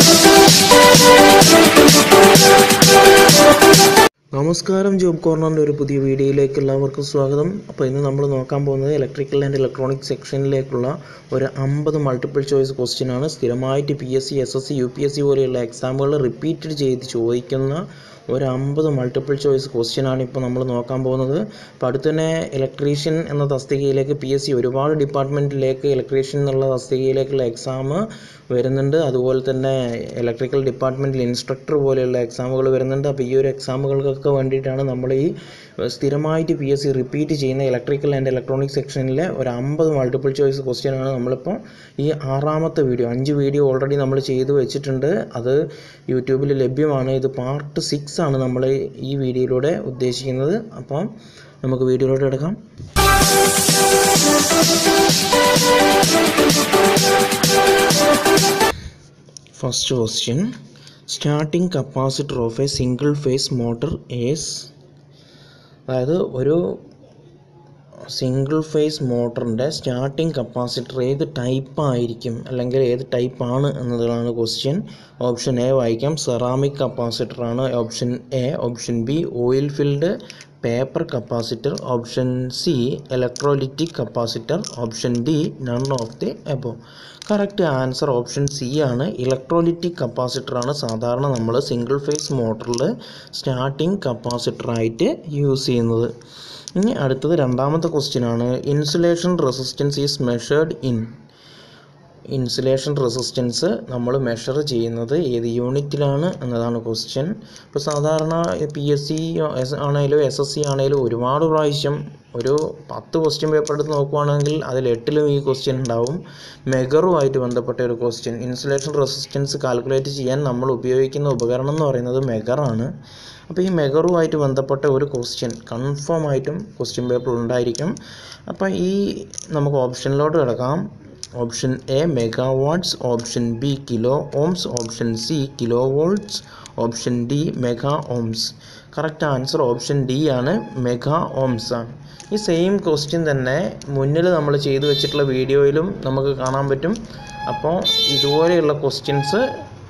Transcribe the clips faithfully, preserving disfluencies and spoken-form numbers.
നമസ്കാരം, ജോബ് കോർണറിൻ്റെ ഒരു പുതിയ വീഡിയോയിലേക്ക് എല്ലാവർക്കും സ്വാഗതം. അപ്പോൾ ഇന്ന് നമ്മൾ നോക്കാൻ പോകുന്നത് ഇലക്ട്രിക്കൽ ആൻഡ് ഇലക്ട്രോണിക് സെക്ഷനിലേക്കുള്ള ഒരു അമ്പത് മൾട്ടിപ്പിൾ ചോയ്സ് ക്വസ്റ്റ്യൻ ആണ്. സ്ഥിരമായിട്ട് P S C, S S C, U P S C പോലെയുള്ള എക്സാമുകൾ റിപ്പീറ്റഡ് ചെയ്ത് ചോദിക്കുന്ന ഒരു അമ്പത് മൾട്ടിപ്പിൾ ചോയ്സ് ക്വസ്റ്റ്യൻ ആണ് ഇപ്പോൾ നമ്മൾ നോക്കാൻ പോകുന്നത്. അപ്പോൾ അടുത്ത് തന്നെ ഇലക്ട്രീഷ്യൻ എന്ന തസ്തികയിലേക്ക് പി എസ് സി ഒരുപാട് ഡിപ്പാർട്ട്മെൻറ്റിലേക്ക് ഇലക്ട്രീഷ്യൻ എന്നുള്ള തസ്തികയിലേക്കുള്ള എക്സാം വരുന്നുണ്ട്. അതുപോലെ തന്നെ ഇലക്ട്രിക്കൽ ഡിപ്പാർട്ട്മെൻറ്റിൽ ഇൻസ്ട്രക്ടർ പോലെയുള്ള എക്സാമുകൾ വരുന്നുണ്ട്. അപ്പോൾ ഈ ഒരു എക്സാമുകൾക്കൊക്കെ വേണ്ടിയിട്ടാണ് നമ്മൾ ഈ സ്ഥിരമായിട്ട് പി എസ് സി റിപ്പീറ്റ് ചെയ്യുന്ന ഇലക്ട്രിക്കൽ ആൻഡ് ഇലക്ട്രോണിക് സെക്ഷനിലെ ഒരു അമ്പത് മൾട്ടിപ്പിൾ ചോയ്സ് ക്വസ്റ്റ്യൻ ആണ് നമ്മളിപ്പോൾ ഈ ആറാമത്തെ വീഡിയോ. അഞ്ച് വീഡിയോ ഓൾറെഡി നമ്മൾ ചെയ്തു വെച്ചിട്ടുണ്ട്, അത് യൂട്യൂബിൽ ലഭ്യമാണ്. ഇത് പാർട്ട് സിക്സ് ആണ് നമ്മൾ ഈ വീഡിയോയിലൂടെ ഉദ്ദേശിക്കുന്നത്. അപ്പം നമുക്ക് വീഡിയോയിലൂടെ എടുക്കാം. First question, starting capacitor of a single phase motor is, അതായത് ഒരു സിംഗിൾ ഫേസ് മോട്ടറിൻ്റെ സ്റ്റാർട്ടിംഗ് കപ്പാസിറ്റർ ഏത് ടൈപ്പ് ആയിരിക്കും അല്ലെങ്കിൽ ഏത് ടൈപ്പാണ് എന്നതാണ് ക്വസ്റ്റ്യൻ. ഓപ്ഷൻ എ വായിക്കാം, സെറാമിക് കപ്പാസിറ്റർ ആണ് option A. Option B oil filled paper capacitor. Option C electrolytic capacitor. Option D none of the above. Correct answer option C ആണ്. ഇലക്ട്രോലിറ്റിക് കപ്പാസിറ്റർ ആണ് സാധാരണ നമ്മൾ സിംഗിൾ ഫേസ് മോട്ടറിൽ starting കപ്പാസിറ്ററായിട്ട് use ചെയ്യുന്നത്. ഇനി അടുത്തത് രണ്ടാമത്തെ ക്വസ്റ്റ്യൻ ആണ്, insulation resistance is measured in. Insulation resistance നമ്മൾ മെഷർ ചെയ്യുന്നത് ഏത് യൂണിറ്റിലാണ് എന്നതാണ് ക്വസ്റ്റ്യൻ. ഇപ്പോൾ സാധാരണ പി എസ് സി ആണെങ്കിലും എസ് എസ് സി ആണെങ്കിലും ഒരുപാട് പ്രാവശ്യം ഒരു പത്ത് ക്വസ്റ്റ്യൻ പേപ്പർ എടുത്ത് നോക്കുകയാണെങ്കിൽ അതിൽ എട്ടിലും ഈ ക്വസ്റ്റ്യൻ ഉണ്ടാവും. മെഗറുമായിട്ട് ബന്ധപ്പെട്ട ഒരു ക്വസ്റ്റ്യൻ. ഇൻസുലേഷൻ റെസിസ്റ്റൻസ് കാൽക്കുലേറ്റ് ചെയ്യാൻ നമ്മൾ ഉപയോഗിക്കുന്ന ഉപകരണം എന്ന് പറയുന്നത് മെഗറാണ്. അപ്പോൾ ഈ മെഗറുമായിട്ട് ബന്ധപ്പെട്ട ഒരു ക്വസ്റ്റ്യൻ കൺഫേം ആയിട്ടും ക്വസ്റ്റ്യൻ പേപ്പർ ഉണ്ടായിരിക്കും. അപ്പോൾ ഈ നമുക്ക് ഓപ്ഷനിലോട്ട് കിടക്കാം. Option A megawatts, option B kilo ohms, option C kilo volts, option D mega ohms. Correct answer option D ആണ്, മെഗാ ഓംസ് ആണ്. ഈ സെയിം ക്വസ്റ്റ്യൻ തന്നെ മുന്നിൽ നമ്മൾ ചെയ്തു വെച്ചിട്ടുള്ള വീഡിയോയിലും നമുക്ക് കാണാൻ പറ്റും. അപ്പോൾ ഇതുപോലെയുള്ള ക്വസ്റ്റ്യൻസ്.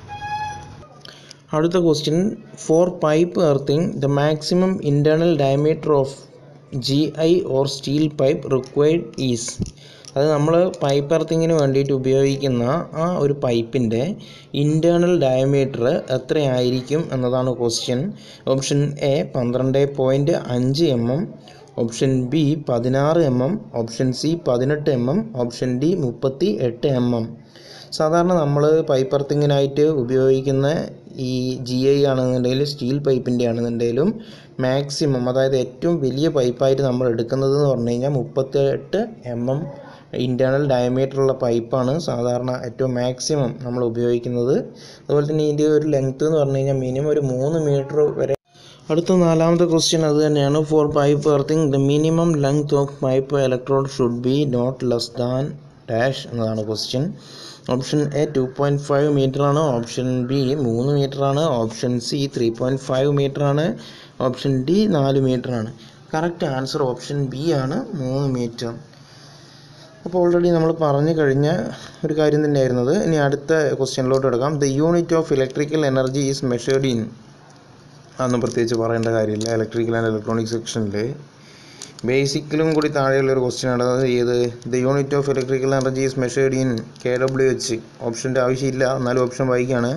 അടുത്ത question, for pipe earthing the maximum internal diameter of G I or steel pipe required is. അത് നമ്മൾ പൈപ്പ് എർത്തിങ്ങിന് വേണ്ടിയിട്ട് ഉപയോഗിക്കുന്ന ആ ഒരു പൈപ്പിൻ്റെ ഇൻറ്റേർണൽ ഡയമീറ്റർ എത്രയായിരിക്കും എന്നതാണ് ക്വസ്റ്റ്യൻ. ഓപ്ഷൻ എ പന്ത്രണ്ട് പോയിൻറ്റ് അഞ്ച് എം എം, ഓപ്ഷൻ ബി പതിനാറ് എം എം, ഓപ്ഷൻ സി പതിനെട്ട് എം എം, ഓപ്ഷൻ ഡി മുപ്പത്തി എട്ട് എം എം. സാധാരണ നമ്മൾ പൈപ്പ് എർത്തിങ്ങിനായിട്ട് ഉപയോഗിക്കുന്ന ഈ ജി ഐ ആണെന്നുണ്ടെങ്കിലും സ്റ്റീൽ പൈപ്പിൻ്റെ ആണെന്നുണ്ടെങ്കിലും മാക്സിമം, അതായത് ഏറ്റവും വലിയ പൈപ്പായിട്ട് നമ്മൾ എടുക്കുന്നത് എന്ന് പറഞ്ഞു കഴിഞ്ഞാൽ മുപ്പത്തെട്ട് എം എം ഇൻറ്റേർണൽ ഡയമീറ്ററുള്ള പൈപ്പാണ് സാധാരണ ഏറ്റവും മാക്സിമം നമ്മൾ ഉപയോഗിക്കുന്നത്. അതുപോലെ തന്നെ ഇതിൻ്റെ ഒരു ലെങ്ത്ത് എന്ന് പറഞ്ഞു കഴിഞ്ഞാൽ മിനിമം ഒരു മൂന്ന് മീറ്റർ വരെ. അടുത്ത നാലാമത്തെ ക്വസ്റ്റ്യൻ അത് തന്നെയാണ്. For pipe earthing the minimum length of pipe electrode should be not less than dash എന്നതാണ് question. Option A two point five metre ആണ്, ഓപ്ഷൻ ബി മൂന്ന് മീറ്റർ ആണ്, option C three point five metre ആണ്, option D നാല് metre ആണ്. Correct answer option B ആണ്, മൂന്ന് metre. അപ്പോൾ ഓൾറെഡി നമ്മൾ പറഞ്ഞു കഴിഞ്ഞ ഒരു കാര്യം തന്നെയായിരുന്നത്. ഇനി അടുത്ത ക്വസ്റ്റ്യനിലോട്ട് എടുക്കാം. The unit of electrical energy is measured in. അതൊന്നും പ്രത്യേകിച്ച് പറയേണ്ട കാര്യമില്ല. ഇലക്ട്രിക്കൽ ആൻഡ് ഇലക്ട്രോണിക് സെക്ഷനിൽ ബേസിക്കിലും കൂടി താഴെയുള്ളൊരു ക്വസ്റ്റ്യൻ ആണ്. അത് ഏത്, the unit of electrical energy is measured in K W H. ഓപ്ഷൻ്റെ ആവശ്യമില്ല, എന്നാലും ഓപ്ഷൻ വായിക്കുകയാണ്.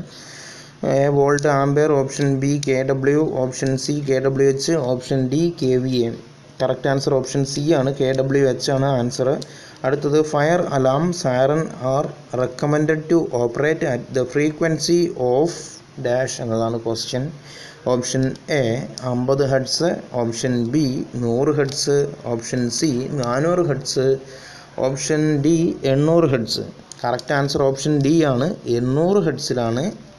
A volt ampere, option B K W, option C K W H, option D K V A. Correct answer option C ആണ്, K W H ആണ് answer. അടുത്തത്, fire alarm siren are recommended to operate at the frequency of dash എന്നതാണ് question. Option A അമ്പത് hertz, option B നൂറ് heads, option C നാനൂറ് hertz, option D എണ്ണൂറ് hertz. Correct answer option D ആണ്, എണ്ണൂറ് ഹെഡ്സിലാണ്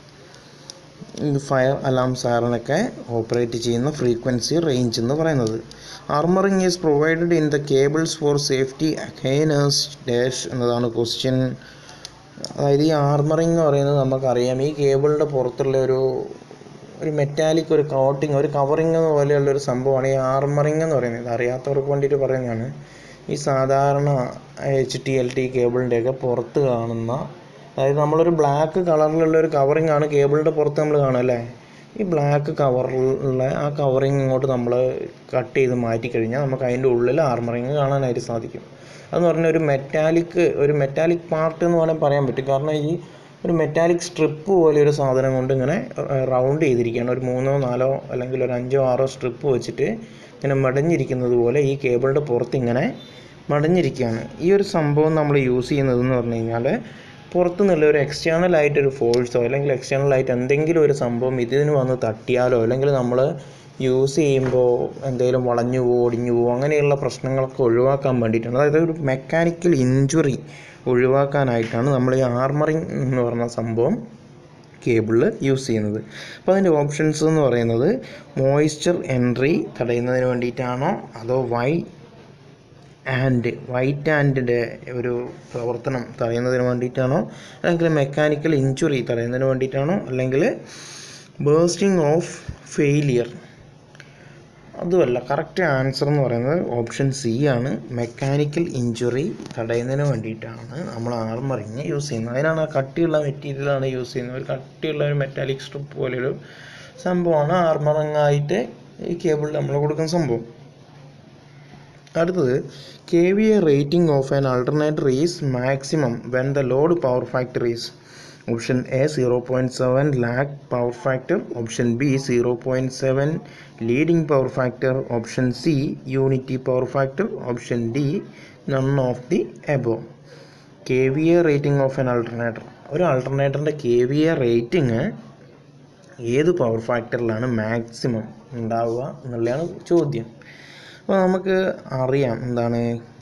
ഫയർ അലാം സൈറനൊക്കെ operate ചെയ്യുന്ന ഫ്രീക്വൻസി റേഞ്ച് എന്ന് പറയുന്നത്. Armouring is provided in the cables for safety against dash എന്നതാണ് ക്വസ്റ്റ്യൻ. അതായത് ഈ ആർമറിങ് എന്ന് പറയുന്നത് നമുക്കറിയാം, ഈ കേബിളിൻ്റെ പുറത്തുള്ള ഒരു ഒരു മെറ്റാലിക് ഒരു കോട്ടിങ്, ഒരു കവറിങ് പോലെയുള്ളൊരു സംഭവമാണ് ഈ ആർമറിങ് എന്ന് പറയുന്നത്. അറിയാത്തവർക്ക് വേണ്ടിയിട്ട് പറയുന്നതാണ്. ഈ സാധാരണ എച്ച് ടി എൽ ടി കേബിളിൻ്റെയൊക്കെ പുറത്ത് കാണുന്ന അതായത് നമ്മളൊരു ബ്ലാക്ക് കളറിലുള്ള ഒരു കവറിങ് ആണ് കേബിളിൻ്റെ പുറത്ത് നമ്മൾ കാണുക അല്ലേ. ഈ ബ്ലാക്ക് കവറിലുള്ള ആ കവറിങ് ഇങ്ങോട്ട് നമ്മൾ കട്ട് ചെയ്ത് മാറ്റിക്കഴിഞ്ഞാൽ നമുക്ക് അതിൻ്റെ ഉള്ളിൽ ആർമറിങ് കാണാനായിട്ട് സാധിക്കും. അതെന്ന് പറഞ്ഞാൽ ഒരു മെറ്റാലിക് ഒരു മെറ്റാലിക് പാർട്ട് എന്ന് വേണമെങ്കിൽ പറയാൻ പറ്റും. കാരണം ഈ ഒരു മെറ്റാലിക് സ്ട്രിപ്പ് പോലെ ഒരു സാധനം കൊണ്ട് ഇങ്ങനെ റൗണ്ട് ചെയ്തിരിക്കുകയാണ്. ഒരു മൂന്നോ നാലോ അല്ലെങ്കിൽ ഒരു അഞ്ചോ ആറോ സ്ട്രിപ്പ് വെച്ചിട്ട് ഇങ്ങനെ മടഞ്ഞിരിക്കുന്നത് പോലെ ഈ കേബിളിൻ്റെ പുറത്ത് ഇങ്ങനെ മടഞ്ഞിരിക്കുകയാണ്. ഈ ഒരു സംഭവം നമ്മൾ യൂസ് ചെയ്യുന്നതെന്ന് പറഞ്ഞു കഴിഞ്ഞാൽ പുറത്തു നിന്നുള്ള ഒരു എക്സ്റ്റേണൽ ആയിട്ടൊരു ഫോഴ്സോ അല്ലെങ്കിൽ എക്സ്റ്റേണൽ ആയിട്ട് എന്തെങ്കിലും ഒരു സംഭവം ഇതിന് വന്ന് തട്ടിയാലോ അല്ലെങ്കിൽ നമ്മൾ യൂസ് ചെയ്യുമ്പോൾ എന്തെങ്കിലും വളഞ്ഞു പോകുമോ ഒടിഞ്ഞു പോകുമോ അങ്ങനെയുള്ള പ്രശ്നങ്ങളൊക്കെ ഒഴിവാക്കാൻ വേണ്ടിയിട്ടാണ്. അതായത് ഒരു മെക്കാനിക്കൽ ഇഞ്ചുറി ഒഴിവാക്കാനായിട്ടാണ് നമ്മൾ ഈ ആർമറിങ് എന്ന് പറഞ്ഞ സംഭവം കേബിളിൽ യൂസ് ചെയ്യുന്നത്. അപ്പോൾ അതിൻ്റെ ഓപ്ഷൻസ് എന്ന് പറയുന്നത് മോയ്സ്ചർ എൻട്രി തടയുന്നതിന് വേണ്ടിയിട്ടാണോ, അതോ വൈ ആൻഡ് വൈറ്റ് ആൻഡിൻ്റെ ഒരു പ്രവർത്തനം തടയുന്നതിന് വേണ്ടിയിട്ടാണോ, അല്ലെങ്കിൽ മെക്കാനിക്കൽ ഇഞ്ചുറി തടയുന്നതിന് വേണ്ടിയിട്ടാണോ, അല്ലെങ്കിൽ ബേസ്റ്റിംഗ് ഓഫ് ഫെയിലിയർ. അതുമല്ല, കറക്റ്റ് ആൻസർ എന്ന് പറയുന്നത് ഓപ്ഷൻ സി ആണ്. മെക്കാനിക്കൽ ഇഞ്ചുറി തടയുന്നതിന് വേണ്ടിയിട്ടാണ് നമ്മൾ ആർമറിങ് യൂസ് ചെയ്യുന്നത്. അതിനാണ് ആ കട്ടിയുള്ള മെറ്റീരിയലാണ് യൂസ് ചെയ്യുന്നത്. ഒരു കട്ടിയുള്ള ഒരു മെറ്റാലിക് സ്ട്രിപ്പ് പോലെയൊരു സംഭവമാണ് ആർമറിങ്ങായിട്ട് ഈ കേബിളിൽ നമ്മൾ കൊടുക്കുന്ന സംഭവം. അടുത്തത് K V A rating of an alternator is maximum when the load power factor is option A zero point seven lag power factor, option B zero point seven leading power factor, option C unity power factor, option D none of the above. K V A rating of an alternator, ഒരു ആൾട്ടർനേറ്ററിൻ്റെ K V A rating ഏത് power ഫാക്ടറിലാണ് maximum ഉണ്ടാവുക എന്നുള്ളതാണ് ചോദ്യം. അപ്പോൾ നമുക്ക് അറിയാം എന്താണ്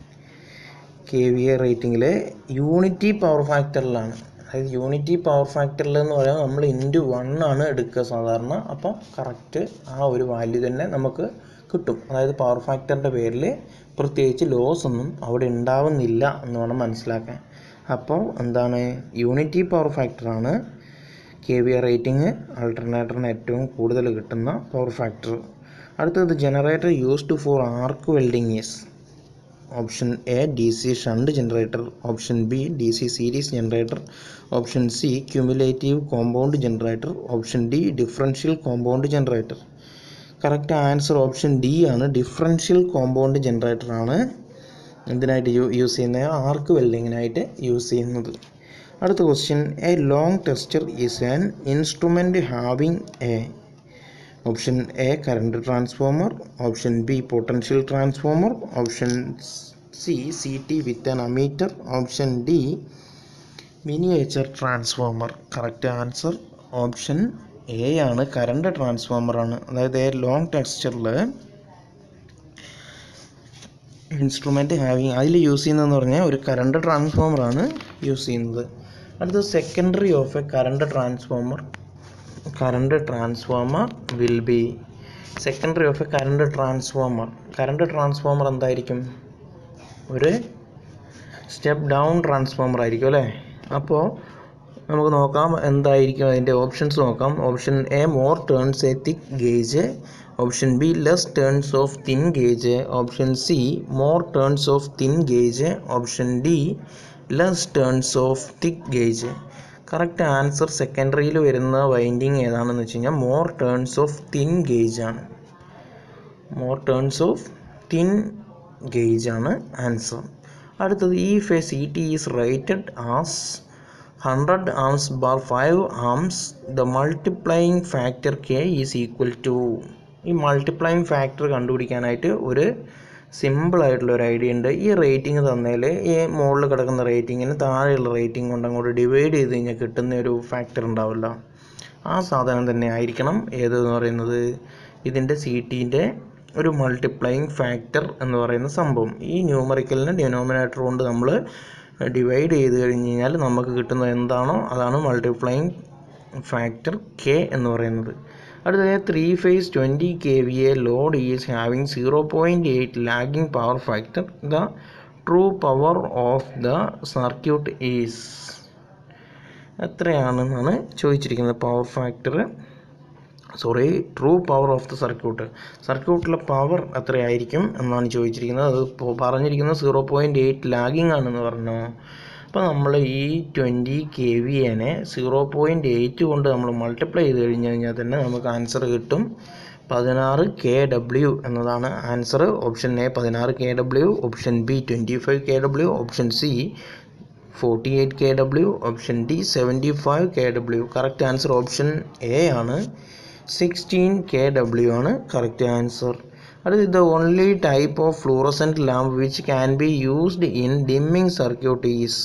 കെ വി എ റേറ്റിങ്ങിൽ യൂണിറ്റി പവർ ഫാക്ടറിലാണ്. അതായത് യൂണിറ്റി പവർ ഫാക്ടറിൽ എന്ന് പറയുമ്പോൾ നമ്മൾ ഇൻറ്റു വൺ ആണ് എടുക്കുക സാധാരണ. അപ്പോൾ കറക്റ്റ് ആ ഒരു വാല്യൂ തന്നെ നമുക്ക് കിട്ടും. അതായത് പവർ ഫാക്ടറിൻ്റെ പേരിൽ പ്രത്യേകിച്ച് ലോസ് ഒന്നും അവിടെ ഉണ്ടാവുന്നില്ല എന്ന് വേണം മനസ്സിലാക്കാൻ. അപ്പോൾ എന്താണ് യൂണിറ്റി പവർ ഫാക്ടറാണ് കെ വി എ റേറ്റിംഗ് ആൾട്ടർനേറ്ററിന് ഏറ്റവും കൂടുതൽ കിട്ടുന്ന പവർ ഫാക്ടർ. അടുത്തത് generator used for arc welding is option A D C shunt generator, option B D C series generator, option C cumulative compound generator, option D differential compound generator. Correct answer option D ആണ്. Differential compound ജനറേറ്ററാണ് എന്തിനായിട്ട് യൂ use ചെയ്യുന്നത് arc വെൽഡിങ്ങിനായിട്ട് use ചെയ്യുന്നത്. അടുത്ത question, a long tester is an instrument having a option A current transformer, option B potential transformer, option C C T with an ammeter, option D miniature transformer. Correct answer option A ആണ്, current ട്രാൻസ്ഫോമറാണ്. അതായത് a long ടെക്സ്ചറിൽ instrument having അതിൽ use ചെയ്യുന്നതെന്ന് പറഞ്ഞാൽ ഒരു current ട്രാൻസ്ഫോമറാണ് use ചെയ്യുന്നത്. അടുത്തത് secondary of a current transformer current transformer will be secondary of a current transformer current transformer എന്തായിരിക്കും? ഒരു സ്റ്റെപ്പ് ഡൗൺ ട്രാൻസ്ഫോമർ ആയിരിക്കും അല്ലേ. അപ്പോൾ നമുക്ക് നോക്കാം എന്തായിരിക്കും അതിൻ്റെ ഓപ്ഷൻസ് നോക്കാം. Option A more turns a thick gauge, option B less turns of thin gauge, option C more turns of thin gauge, option D less turns of thick gauge. Correct answer സെക്കൻഡറിയിൽ വരുന്ന winding ഏതാണെന്ന് വെച്ച് കഴിഞ്ഞാൽ more turns of thin gauge ആണ്. More turns of thin gauge ആണ് answer. അടുത്തത് if a C T is rated as hundred amps bar five amps the multiplying factor K is equal to. ഈ multiplying factor കണ്ടുപിടിക്കാനായിട്ട് ഒരു സിമ്പിളായിട്ടുള്ള ഒരു idea ഉണ്ട്. ഈ റേറ്റിംഗ് തന്നതിൽ ഈ മുകളിൽ കിടക്കുന്ന റേറ്റിങ്ങിന് താഴെയുള്ള റേറ്റിംഗ് കൊണ്ട് അങ്ങോട്ട് ഡിവൈഡ് ചെയ്ത് കഴിഞ്ഞാൽ കിട്ടുന്ന ഒരു ഫാക്ടർ ഉണ്ടാവില്ല, ആ സാധനം തന്നെ ആയിരിക്കണം ഏതെന്ന് പറയുന്നത് ഇതിൻ്റെ സി ടീൻ്റെ ഒരു മൾട്ടിപ്ലൈയിങ് ഫാക്ടർ എന്ന് പറയുന്ന സംഭവം. ഈ ന്യൂമറിക്കലിനെ ഡിനോമിനേറ്റർ കൊണ്ട് നമ്മൾ ഡിവൈഡ് ചെയ്ത് കഴിഞ്ഞ് കഴിഞ്ഞാൽ നമുക്ക് കിട്ടുന്നത് എന്താണോ അതാണ് മൾട്ടിപ്ലൈയിങ് ഫാക്ടർ കെ എന്ന് പറയുന്നത്. അടുത്തത് three phase twenty K V A load is having zero point eight lagging power factor, the true power of the circuit is. എത്രയാണെന്നാണ് ചോദിച്ചിരിക്കുന്നത് power factor sorry true power of the circuit. സർക്യൂട്ടിലെ power എത്രയായിരിക്കും എന്നാണ് ചോദിച്ചിരിക്കുന്നത്. അത് പറഞ്ഞിരിക്കുന്നത് zero point eight lagging ആണെന്ന് പറഞ്ഞു. അപ്പോൾ നമ്മൾ ഈ ട്വൻറ്റി കെ വി എനെ സീറോ പോയിൻറ്റ് എയ്റ്റ് കൊണ്ട് നമ്മൾ മൾട്ടിപ്ലൈ ചെയ്ത് കഴിഞ്ഞ് കഴിഞ്ഞാൽ തന്നെ നമുക്ക് ആൻസർ കിട്ടും പതിനാറ് കെ ഡബ്ല്യു എന്നതാണ് ആൻസർ. ഓപ്ഷൻ എ പതിനാറ് K W, option B twenty five K W, option C forty eight K W, option D seventy five K W. Correct answer option A ആണ്, സിക്സ്റ്റീൻ കെ ഡബ്ല്യു ആണ് correct answer. അടുത്ത the only type of fluorescent lamp which can be used in dimming circuit is.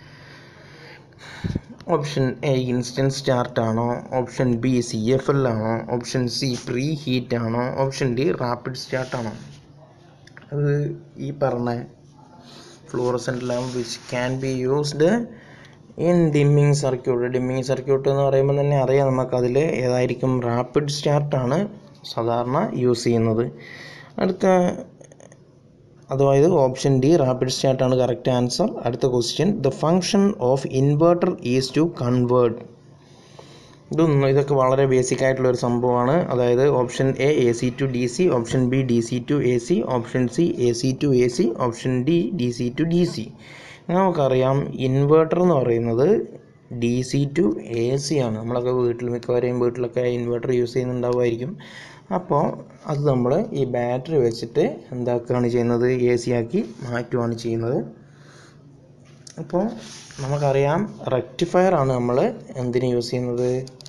Option A instant start ആണോ, option B C F L ആണോ, option C pre heat ആണോ, option D rapid start ആണോ. അത് ഈ പറഞ്ഞ fluorescent lamp which can be used in dimming circuit. Dimming circuit എന്ന് പറയുമ്പോൾ തന്നെ അറിയാം നമുക്കതിൽ ഏതായിരിക്കും റാപ്പിഡ് സ്റ്റാർട്ടാണ് സാധാരണ യൂസ് ചെയ്യുന്നത്. അടുത്ത അതായത് ഓപ്ഷൻ ഡി റാപ്പിഡ് സ്റ്റാർട്ടാണ് കറക്റ്റ് ആൻസർ. അടുത്ത question the function of inverter is to convert. ഇതൊന്നും ഇതൊക്കെ വളരെ ബേസിക് ആയിട്ടുള്ള ഒരു സംഭവമാണ്. അതായത് option A A C to D C, option B D C to A C, option C A C to A C, option D D C to D C. നമുക്കറിയാം inverter എന്ന് പറയുന്നത് D C to A C ആണ്. നമ്മളൊക്കെ വീട്ടിൽ മിക്കവാറും വീട്ടിലൊക്കെ inverter use ചെയ്യുന്നുണ്ടാവുമായിരിക്കും. അപ്പോൾ അത് നമ്മൾ ഈ ബാറ്ററി വെച്ചിട്ട് എന്താക്കുകയാണ് ചെയ്യുന്നത്, എ സി ആക്കി മാറ്റുകയാണ് ചെയ്യുന്നത്. അപ്പോൾ നമുക്കറിയാം റെക്ടിഫയർ ആണ് നമ്മൾ എന്തിന് യൂസ് ചെയ്യുന്നത്,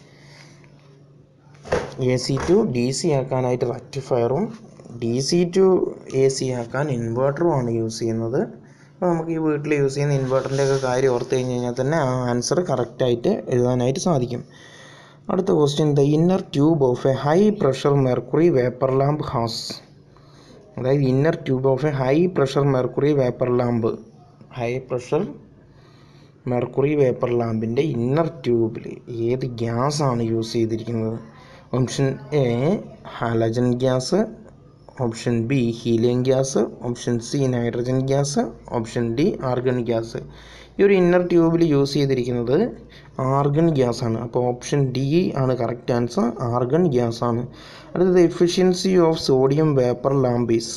A C to D C ആക്കാനായിട്ട് റെക്ടിഫയറും D C to A C ആക്കാൻ ഇൻവെർട്ടറുമാണ് യൂസ് ചെയ്യുന്നത്. അപ്പോൾ നമുക്ക് ഈ വീട്ടിൽ യൂസ് ചെയ്യുന്ന ഇൻവെർട്ടറിൻ്റെ ഒക്കെ കാര്യം ഓർത്ത് കഴിഞ്ഞ് കഴിഞ്ഞാൽ തന്നെ ആ ആൻസർ കറക്റ്റായിട്ട് എഴുതാനായിട്ട് സാധിക്കും. അടുത്ത question the inner tube of a high pressure mercury vapour lamp has. അതായത് inner tube of a high pressure mercury vapour lamp, high pressure mercury vapour ലാമ്പിൻ്റെ ഇന്നർ ട്യൂബിൽ ഏത് ഗ്യാസാണ് യൂസ് ചെയ്തിരിക്കുന്നത്. Option A halogen gas, option B helium gas, option C nitrogen gas, option D argon gas. ഈ ഒരു inner ട്യൂബിൽ use ചെയ്തിരിക്കുന്നത് argon gas ആണ്. അപ്പോൾ ഓപ്ഷൻ ഡി ആണ് കറക്റ്റ് ആൻസർ, ആർഗൺ ഗ്യാസ് ആണ്. അടുത്തത് efficiency of sodium vapour lamp is.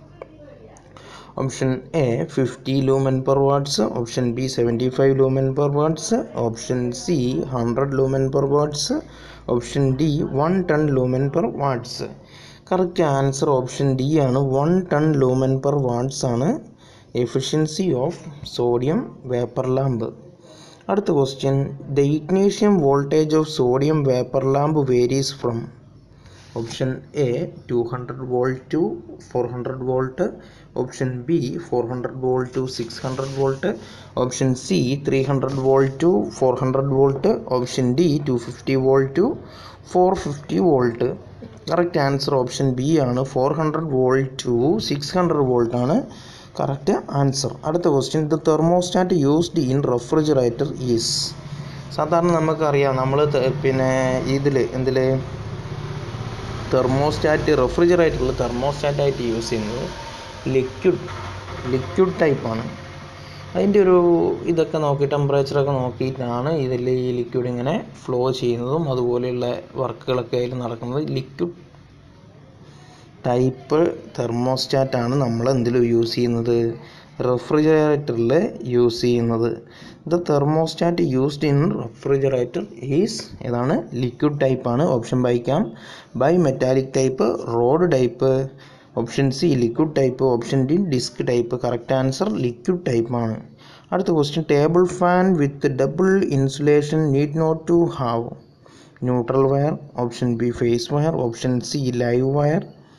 Option A fifty lumen per watts, option B seventy five lumen per watts, option C hundred lumen per watts, option D one ton lumen per watts. Correct answer option D ആണ്, one ton lumen per watts ആണ് efficiency of sodium vapour lamp. അടുത്ത question the ignition voltage of sodium vapour lamp varies from. Option A two hundred volt to four hundred volt, option B four hundred volt to six hundred volt, option C three hundred volt to four hundred volt, option D two fifty volt to four fifty volt. Correct answer option B ആണ്, four hundred volt to six hundred volt ആണ് correct answer. അടുത്ത question the thermostat used in refrigerator is. സാധാരണ നമുക്കറിയാം നമ്മൾ പിന്നെ ഇതിൽ എന്തിൽ thermostat റെഫ്രിജറേറ്ററിൽ തെർമോസ്റ്റാറ്റായിട്ട് യൂസ് ചെയ്യുന്നത് ലിക്വിഡ് ലിക്വിഡ് ടൈപ്പാണ്. അതിൻ്റെ ഒരു ഇതൊക്കെ നോക്കി ടെമ്പറേച്ചറൊക്കെ നോക്കിയിട്ടാണ് ഇതിൽ ഈ ലിക്വിഡ് ഇങ്ങനെ ഫ്ലോ ചെയ്യുന്നതും അതുപോലെയുള്ള വർക്കുകളൊക്കെ അതിൽ നടക്കുന്നത്. ലിക്വിഡ് ടൈപ്പ് തെർമോസ്റ്റാറ്റാണ് നമ്മൾ എന്തിൽ യൂസ് ചെയ്യുന്നത്, റെഫ്രിജറേറ്ററിൽ യൂസ് ചെയ്യുന്നത്. The thermostat used in refrigerator is ഏതാണ്, ലിക്വിഡ് ടൈപ്പാണ്. ഓപ്ഷൻ വായിക്കാം, bimetallic type, rod type, option C liquid type, option D disc type. Correct answer liquid ടൈപ്പാണ്. അടുത്ത question table fan with double insulation need not to have neutral wire, option B phase wire, option C live wire,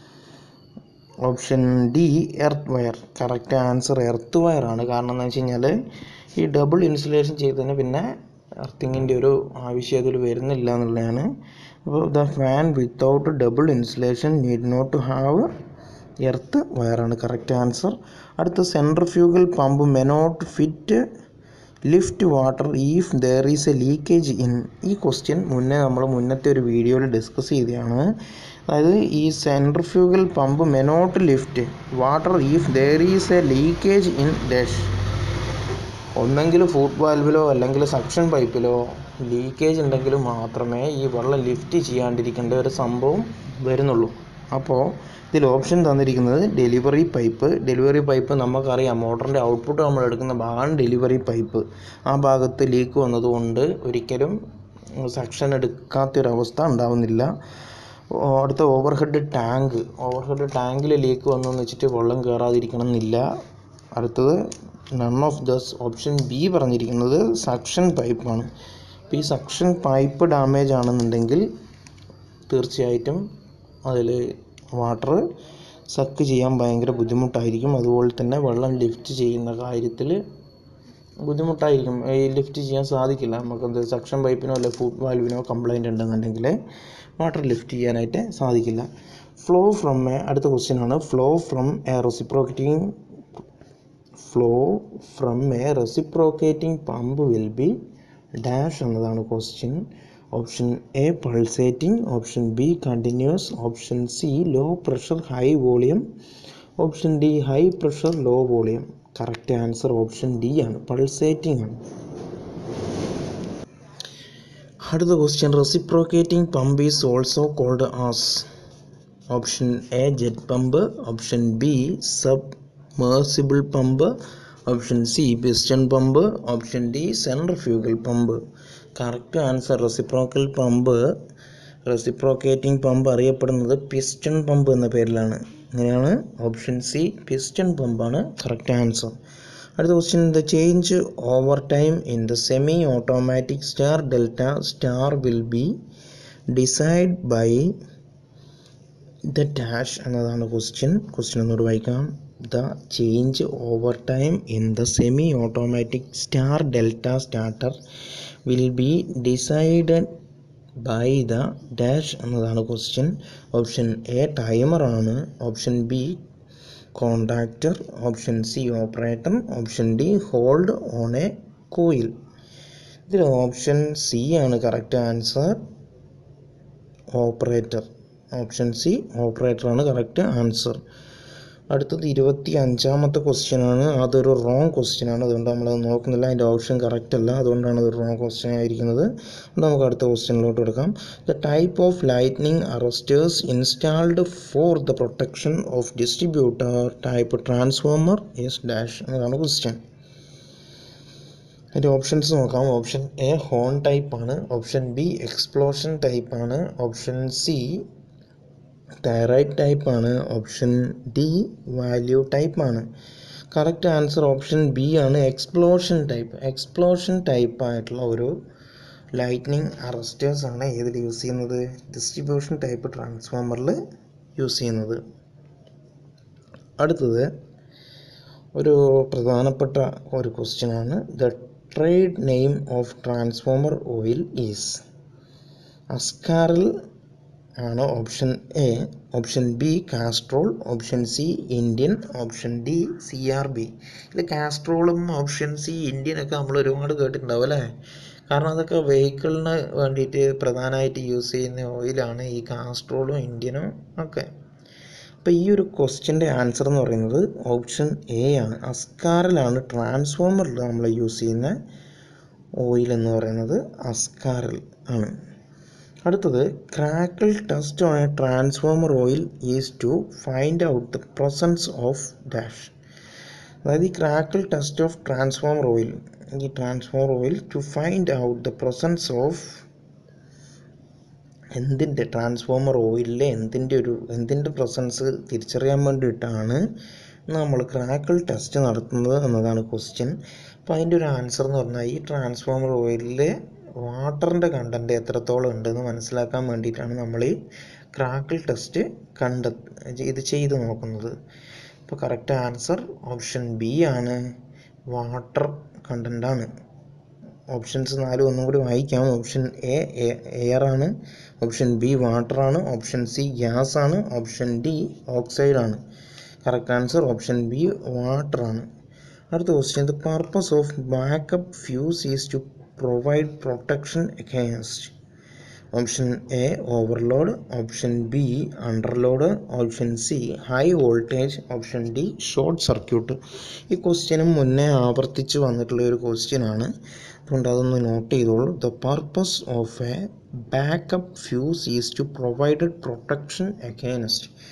option D earth wire. Correct answer earth wire ആണ്. കാരണം എന്താ വെച്ച് കഴിഞ്ഞാൽ ഈ double insulation ചെയ്തതിന് പിന്നെ എർത്തിങ്ങിൻ്റെ ഒരു ആവശ്യം അതിൽ വരുന്നില്ല എന്നുള്ളതാണ്. അപ്പോൾ the fan without double insulation need not to have earth വയറാണ് കറക്റ്റ് ആൻസർ. അടുത്ത centrifugal pump may not fit lift water if there is a leakage in. ഈ ക്വസ്റ്റ്യൻ മുന്നേ നമ്മൾ മുന്നത്തെ ഒരു വീഡിയോയിൽ ഡിസ്കസ് ചെയ്തതാണ്. അതായത് ഈ centrifugal pump may not lift water if there is a leakage in dash. ഒന്നെങ്കിൽ ഫുഡ് വാൽവിലോ അല്ലെങ്കിൽ സക്ഷൻ പൈപ്പിലോ ലീക്കേജ് ഉണ്ടെങ്കിൽ മാത്രമേ ഈ വെള്ളം ലിഫ്റ്റ് ചെയ്യാണ്ടിരിക്കേണ്ട ഒരു സംഭവം വരുന്നുള്ളൂ. അപ്പോൾ ഇതിൽ ഓപ്ഷൻ തന്നിരിക്കുന്നത് ഡെലിവറി പൈപ്പ്. ഡെലിവറി പൈപ്പ് നമുക്കറിയാം, മോട്ടറിൻ്റെ ഔട്ട്പുട്ട് നമ്മൾ എടുക്കുന്ന ഭാഗമാണ് ഡെലിവറി പൈപ്പ്. ആ ഭാഗത്ത് ലീക്ക് വന്നതുകൊണ്ട് ഒരിക്കലും സക്ഷൻ എടുക്കാത്തൊരവസ്ഥ ഉണ്ടാവുന്നില്ല. അടുത്ത ഓവർഹെഡ് ടാങ്ക്. ഓവർഹെഡ് ടാങ്കിൽ ലീക്ക് വന്നെന്ന് വെച്ചിട്ട് വെള്ളം കയറാതിരിക്കണം എന്നില്ല. അടുത്തത് none of these. Option B പറഞ്ഞിരിക്കുന്നത് സക്ഷൻ പൈപ്പാണ്. ഇപ്പോൾ ഈ സക്ഷൻ പൈപ്പ് ഡാമേജ് ആണെന്നുണ്ടെങ്കിൽ തീർച്ചയായിട്ടും അതിൽ വാട്ടർ സക്ക് ചെയ്യാൻ ഭയങ്കര ബുദ്ധിമുട്ടായിരിക്കും. അതുപോലെ തന്നെ വെള്ളം ലിഫ്റ്റ് ചെയ്യുന്ന കാര്യത്തിൽ ബുദ്ധിമുട്ടായിരിക്കും. ഈ ലിഫ്റ്റ് ചെയ്യാൻ സാധിക്കില്ല. നമുക്കെന്ത് സക്ഷൻ പൈപ്പിനോ അല്ലെ ഫുഡ് വാൽവിനോ കംപ്ലൈൻറ്റ് ഉണ്ടെന്നുണ്ടെങ്കിൽ വാട്ടർ ലിഫ്റ്റ് ചെയ്യാനായിട്ട് സാധിക്കില്ല. ഫ്ലോ ഫ്രം എ അടുത്ത ക്വസ്റ്റ്യൻ ആണ്. Flow from a reciprocating flow from a reciprocating pump will be dash എന്നതാണ് question. Option A pulsating, option B continuous, option C low pressure high volume, option D high pressure low volume. Correct answer option D ആണ്, pulsating ആണ്. അടുത്ത question, reciprocating pump is also called as. Option A jet pump, option B submersible pump, option C piston pump, option D centrifugal pump. Correct answer reciprocal pump reciprocating pump അറിയപ്പെടുന്നത് piston pump എന്ന പേരിലാണ്. അങ്ങനെയാണ് option C piston പമ്പാണ് correct answer. അടുത്ത question, the change over time in the semi automatic star delta star will be decide by the dash എന്നതാണ് question. Question ഒന്നുകൂടി വായിക്കാം. The change over time in the semi automatic star delta starter will be decided by the dash എന്നതാണ് question. Option A ടൈമറാണ്, option B contactor, option C operator, option D hold on a coil. ഇതിൽ option C ആണ് correct answer, operator. Option C operator ആണ് correct answer. അടുത്തത് ഇരുപത്തി അഞ്ചാമത്തെ question ആണ്. അതൊരു റോങ് ക്വസ്റ്റ്യൻ ആണ്, അതുകൊണ്ട് നമ്മളത് നോക്കുന്നില്ല. അതിൻ്റെ ഓപ്ഷൻ കറക്റ്റ് അല്ല, അതുകൊണ്ടാണ് അതൊരു റോങ് ക്വസ്റ്റ്യൻ ആയിരിക്കുന്നത്. നമുക്ക് അടുത്ത ക്വസ്റ്റ്യനിലോട്ട് എടുക്കാം. The type of lightning arresters installed for the protection of distributor type transformer is dash എന്നതാണ് ക്വസ്റ്റ്യൻ. അതിൻ്റെ ഓപ്ഷൻസ് നോക്കാം. ഓപ്ഷൻ എ ഹോൺ ടൈപ്പാണ്, ഓപ്ഷൻ ബി എക്സ്പ്ലോഷൻ ടൈപ്പാണ്, ഓപ്ഷൻ സി തൈറൈറ്റ് ടൈപ്പാണ്, ഓപ്ഷൻ ഡി വാല്യൂ ടൈപ്പാണ്. കറക്റ്റ് ആൻസർ ഓപ്ഷൻ ബി ആണ്, explosion type. Explosion ടൈപ്പായിട്ടുള്ള ഒരു ലൈറ്റ്നിങ് അറസ്റ്റേഴ്സ് ആണ് ഏതിൽ യൂസ് ചെയ്യുന്നത്? ഡിസ്ട്രിബ്യൂഷൻ ടൈപ്പ് ട്രാൻസ്ഫോമറിൽ യൂസ് ചെയ്യുന്നത്. അടുത്തത് ഒരു പ്രധാനപ്പെട്ട ഒരു ക്വസ്റ്റ്യൻ ആണ്. The trade name of transformer oil is. Askarel ആണ് option A, option B Castrol, option C Indian, option D C R B. ഇതിൽ കാസ്ട്രോളും ഓപ്ഷൻ സി ഇന്ത്യൻ ഒക്കെ നമ്മൾ ഒരുപാട് കേട്ടിട്ടുണ്ടാവും അല്ലേ? കാരണം അതൊക്കെ വെഹിക്കിളിന് വേണ്ടിയിട്ട് പ്രധാനമായിട്ട് യൂസ് ചെയ്യുന്ന ഓയിലാണ് ഈ കാസ്ട്രോളും ഇന്ത്യനും ഒക്കെ. അപ്പോൾ ഈ ഒരു ക്വസ്റ്റ്യൻ്റെ ആൻസർ എന്ന് പറയുന്നത് ഓപ്ഷൻ എ ആണ്, അസ്കാറിലാണ് ട്രാൻസ്ഫോമറിൽ നമ്മൾ യൂസ് ചെയ്യുന്ന ഓയിൽ എന്ന് പറയുന്നത് അസ്കാറിൽ ആണ്. അടുത്തത്, crackle test on a transformer oil is to find out the presence of dash. അതായത് ഈ crackle test of transformer oil, ഈ transformer oil to find out the presence of എന്തിൻ്റെ, ട്രാൻസ്ഫോമർ ഓയിലിലെ എന്തിൻ്റെ ഒരു എന്തിൻ്റെ പ്രസൻസ് തിരിച്ചറിയാൻ വേണ്ടിയിട്ടാണ് നമ്മൾ ക്രാക്കിൾ ടെസ്റ്റ് നടത്തുന്നത് എന്നതാണ് ക്വസ്റ്റ്യൻ. അപ്പോൾ അതിൻ്റെ ഒരു ആൻസർ എന്ന് പറഞ്ഞാൽ ഈ ട്രാൻസ്ഫോമർ ഓയിലിലെ വാട്ടറിൻ്റെ കണ്ടൻറ്റ് എത്രത്തോളം ഉണ്ടെന്ന് മനസ്സിലാക്കാൻ വേണ്ടിയിട്ടാണ് നമ്മൾ ഈ ക്രാക്കിൾ ടെസ്റ്റ് കണ്ട ഇത് ചെയ്ത് നോക്കുന്നത്. ഇപ്പോൾ കറക്റ്റ് ആൻസർ ഓപ്ഷൻ ബി ആണ്, വാട്ടർ കണ്ടൻ്റാണ്. ഓപ്ഷൻസ് നാലും ഒന്നും കൂടി വായിക്കാം. ഓപ്ഷൻ എ എയർ ആണ്, ഓപ്ഷൻ ബി വാട്ടർ ആണ്, ഓപ്ഷൻ സി ഗ്യാസ് ആണ്, ഓപ്ഷൻ ഡി ഓക്സൈഡ് ആണ്. Correct answer option B water ആണ്. അടുത്ത question, the purpose of backup fuse is to provide protection against. Option A overload, option B underload, option C high voltage, option D short circuit. ഈ ക്വസ്റ്റ്യനും മുന്നേ ആവർത്തിച്ച് വന്നിട്ടുള്ള ഒരു question ആണ്, അതുകൊണ്ട് അതൊന്ന് നോട്ട് ചെയ്തോളൂ. The purpose of a backup fuse is to provide protection against.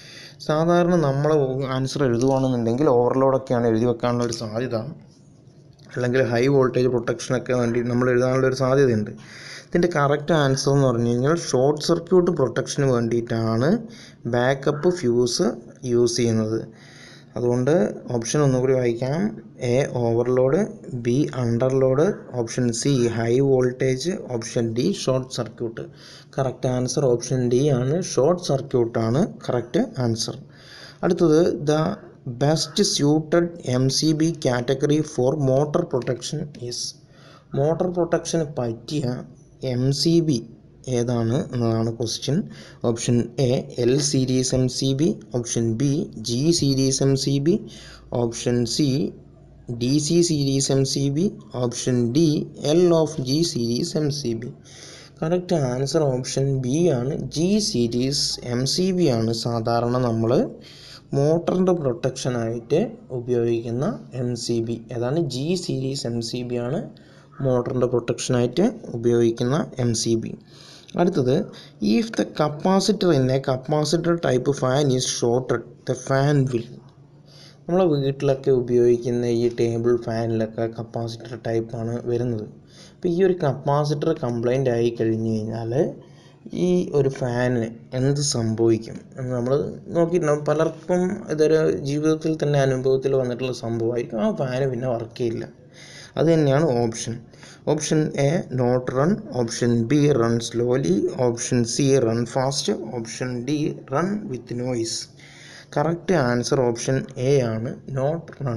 സാധാരണ നമ്മൾ ആൻസർ എഴുതുകയാണെന്നുണ്ടെങ്കിൽ ഓവർലോഡൊക്കെയാണ് എഴുതി വെക്കാനുള്ള ഒരു സാധ്യത, അല്ലെങ്കിൽ ഹൈ വോൾട്ടേജ് പ്രൊട്ടക്ഷനൊക്കെ വേണ്ടി നമ്മൾ എഴുതാനുള്ളൊരു സാധ്യതയുണ്ട്. ഇതിൻ്റെ കറക്റ്റ് ആൻസർ എന്ന് പറഞ്ഞു കഴിഞ്ഞാൽ ഷോർട്ട് സർക്യൂട്ട് പ്രൊട്ടക്ഷന് വേണ്ടിയിട്ടാണ് ബാക്കപ്പ് ഫ്യൂസ് യൂസ് ചെയ്യുന്നത്. അതുകൊണ്ട് ഓപ്ഷൻ ഒന്നുകൂടി വായിക്കാം. A overload, B underload, option C high voltage, option D short circuit. Correct answer option D ആണ്, ഷോർട്ട് സർക്യൂട്ടാണ് കറക്റ്റ് ആൻസർ. അടുത്തത് the best suited M C B category for motor protection is. Motor പ്രൊട്ടക്ഷന് പറ്റിയ M C B ഏതാണ് എന്നതാണ് question. Option A L series M C B, option B G series M C B, option C D C series M C B, option D L of G series M C B. Correct answer option B ആണ്, G series M C B ആണ് സാധാരണ നമ്മൾ മോട്ടറിൻ്റെ പ്രൊട്ടക്ഷനായിട്ട് ഉപയോഗിക്കുന്ന M C B. ഏതാണ്? G series M C B ആണ് മോട്ടറിൻ്റെ പ്രൊട്ടക്ഷനായിട്ട് ഉപയോഗിക്കുന്ന എം സി ബി. അടുത്തത് if the capacitor in a capacitor type fan is shorted the fan will. നമ്മളെ വീട്ടിലൊക്കെ ഉപയോഗിക്കുന്ന ഈ ടേബിൾ ഫാനിലൊക്കെ കപ്പാസിറ്റർ ടൈപ്പാണ് വരുന്നത്. അപ്പോൾ ഈ ഒരു കപ്പാസിറ്റർ കംപ്ലൈൻ്റ് ആയി കഴിഞ്ഞ് കഴിഞ്ഞാൽ ഈ ഒരു ഫാനിന് എന്ത് സംഭവിക്കും എന്ന് നമ്മൾ നോക്കിയിട്ടുണ്ടാകും. പലർക്കും ഇതൊരു ജീവിതത്തിൽ തന്നെ അനുഭവത്തിൽ വന്നിട്ടുള്ള സംഭവമായിരിക്കും. ആ ഫാന് പിന്നെ വർക്ക് ചെയ്യില്ല. അത് തന്നെയാണ് option. Option A not run, option B run slowly, option C run fast, option D run with noise. Correct answer option A ആണ്, നോട്ട് റൺ.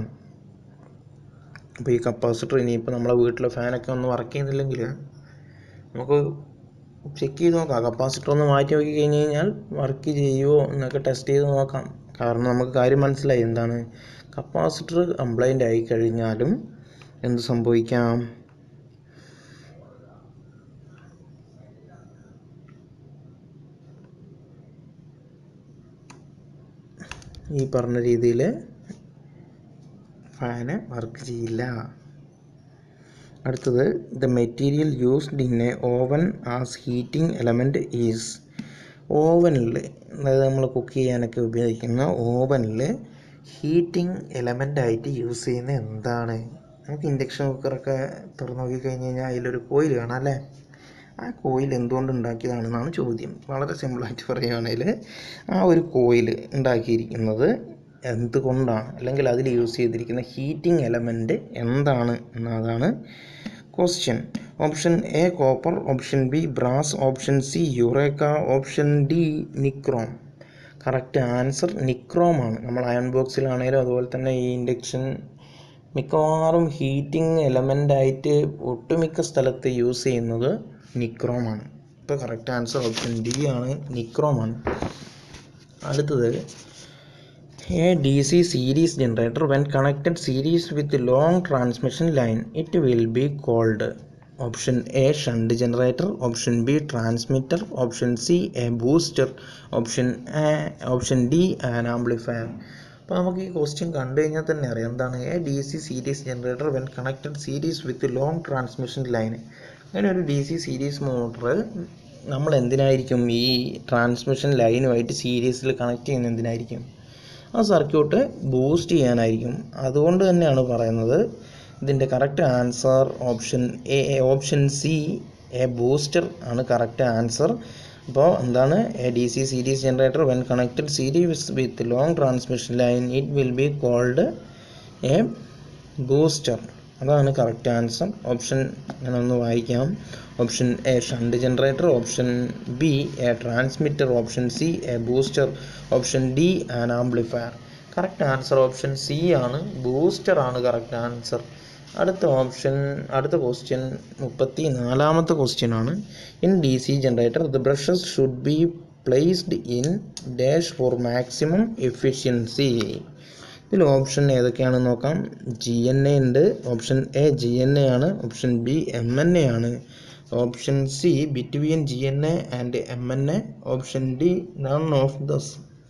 അപ്പോൾ ഈ കപ്പാസിറ്റർ ഇനിയിപ്പോൾ നമ്മളെ വീട്ടിലെ ഫാനൊക്കെ ഒന്ന് വർക്ക് ചെയ്യുന്നില്ലെങ്കിൽ നമുക്ക് ചെക്ക് ചെയ്ത് നോക്കാം. കപ്പാസിറ്റർ ഒന്ന് മാറ്റി നോക്കി കഴിഞ്ഞ് കഴിഞ്ഞാൽ വർക്ക് ചെയ്യുമോ എന്നൊക്കെ ടെസ്റ്റ് ചെയ്ത് നോക്കാം. കാരണം നമുക്ക് കാര്യം മനസ്സിലായി എന്താണ്, കപ്പാസിറ്റർ കംപ്ലൈൻ്റ് ആയി കഴിഞ്ഞാലും എന്ത് സംഭവിക്കാം, ഈ പറഞ്ഞ രീതിയിൽ ഫാന് വർക്ക് ചെയ്യില്ല. അടുത്തത് the material used in a oven as heating element is. ഓവനിൽ, അതായത് നമ്മൾ കുക്ക് ചെയ്യാനൊക്കെ ഉപയോഗിക്കുന്ന ഓവനിൽ ഹീറ്റിംഗ് എലമെൻ്റായിട്ട് യൂസ് ചെയ്യുന്ന എന്താണ്? നമുക്ക് ഇൻഡക്ഷൻ കുക്കറൊക്കെ തുറന്നു നോക്കി കഴിഞ്ഞ് കഴിഞ്ഞാൽ അതിലൊരു കോയിൽ കാണാം അല്ലേ? ആ കോയിൽ എന്തുകൊണ്ട് ഉണ്ടാക്കിയതാണെന്നാണ് ചോദ്യം. വളരെ സിമ്പിളായിട്ട് പറയുകയാണെങ്കിൽ ആ ഒരു കോയിൽ ഉണ്ടാക്കിയിരിക്കുന്നത് എന്തുകൊണ്ടാണ്, അല്ലെങ്കിൽ അതിൽ യൂസ് ചെയ്തിരിക്കുന്ന ഹീറ്റിംഗ് എലമെൻറ്റ് എന്താണ് എന്നതാണ് question. Option A copper, option B brass, option C eureka, option D nichrome. Correct answer നിക്രോമാണ്. നമ്മൾ അയൺ ബോക്സിലാണെങ്കിലും അതുപോലെ തന്നെ ഈ ഇൻഡക്ഷൻ മിക്കവാറും ഹീറ്റിംഗ് എലമെൻ്റായിട്ട് ഒട്ടുമിക്ക സ്ഥലത്ത് യൂസ് ചെയ്യുന്നത് നിക്രോമാണ്. ഇപ്പോൾ കറക്റ്റ് ആൻസർ ഓപ്ഷൻ ഡി ആണ്, നിക്രോമാണ്. അടുത്തത് A D C series generator when connected series with long transmission line it will be called. Option A shunt generator, option B transmitter, option C a booster, option A option D an amplifier. അപ്പോൾ നമുക്ക് ഈ question കണ്ടു കഴിഞ്ഞാൽ തന്നെ അറിയാം എന്താണ് A D C series generator when connected series with long transmission line. അങ്ങനെ ഒരു ഡി സി സീരീസ് മോട്ടർ നമ്മൾ എന്തിനായിരിക്കും ഈ ട്രാൻസ്മിഷൻ ലൈനുമായിട്ട് സീരീസിൽ കണക്ട് ചെയ്യുന്നത്? എന്തിനായിരിക്കും? ആ സർക്യൂട്ട് ബൂസ്റ്റ് ചെയ്യാനായിരിക്കും. അതുകൊണ്ട് തന്നെയാണ് പറയുന്നത് ഇതിൻ്റെ correct answer option A option C a booster ആണ് കറക്റ്റ് ആൻസർ. അപ്പോൾ എന്താണ് A D C series generator when connected series with long transmission line it will be called a booster. അതാണ് കറക്റ്റ് ആൻസർ. ഓപ്ഷൻ ഞാനൊന്ന് വായിക്കാം. Option A shunt generator, option B a transmitter, option C a booster, option D an amplifier. Correct answer option C ആണ്, booster ആണ് correct answer. അടുത്ത option അടുത്ത question മുപ്പത്തി നാലാമത്തെ question ആണ്. In D C generator the brushes should be placed in dash for maximum efficiency. ഇതിൽ option ഏതൊക്കെയാണെന്ന് നോക്കാം. ജി എൻ എ ഉണ്ട്, option A G N A ആണ്, option B M N A ആണ്, option C between G N A and M N A, option D none of these.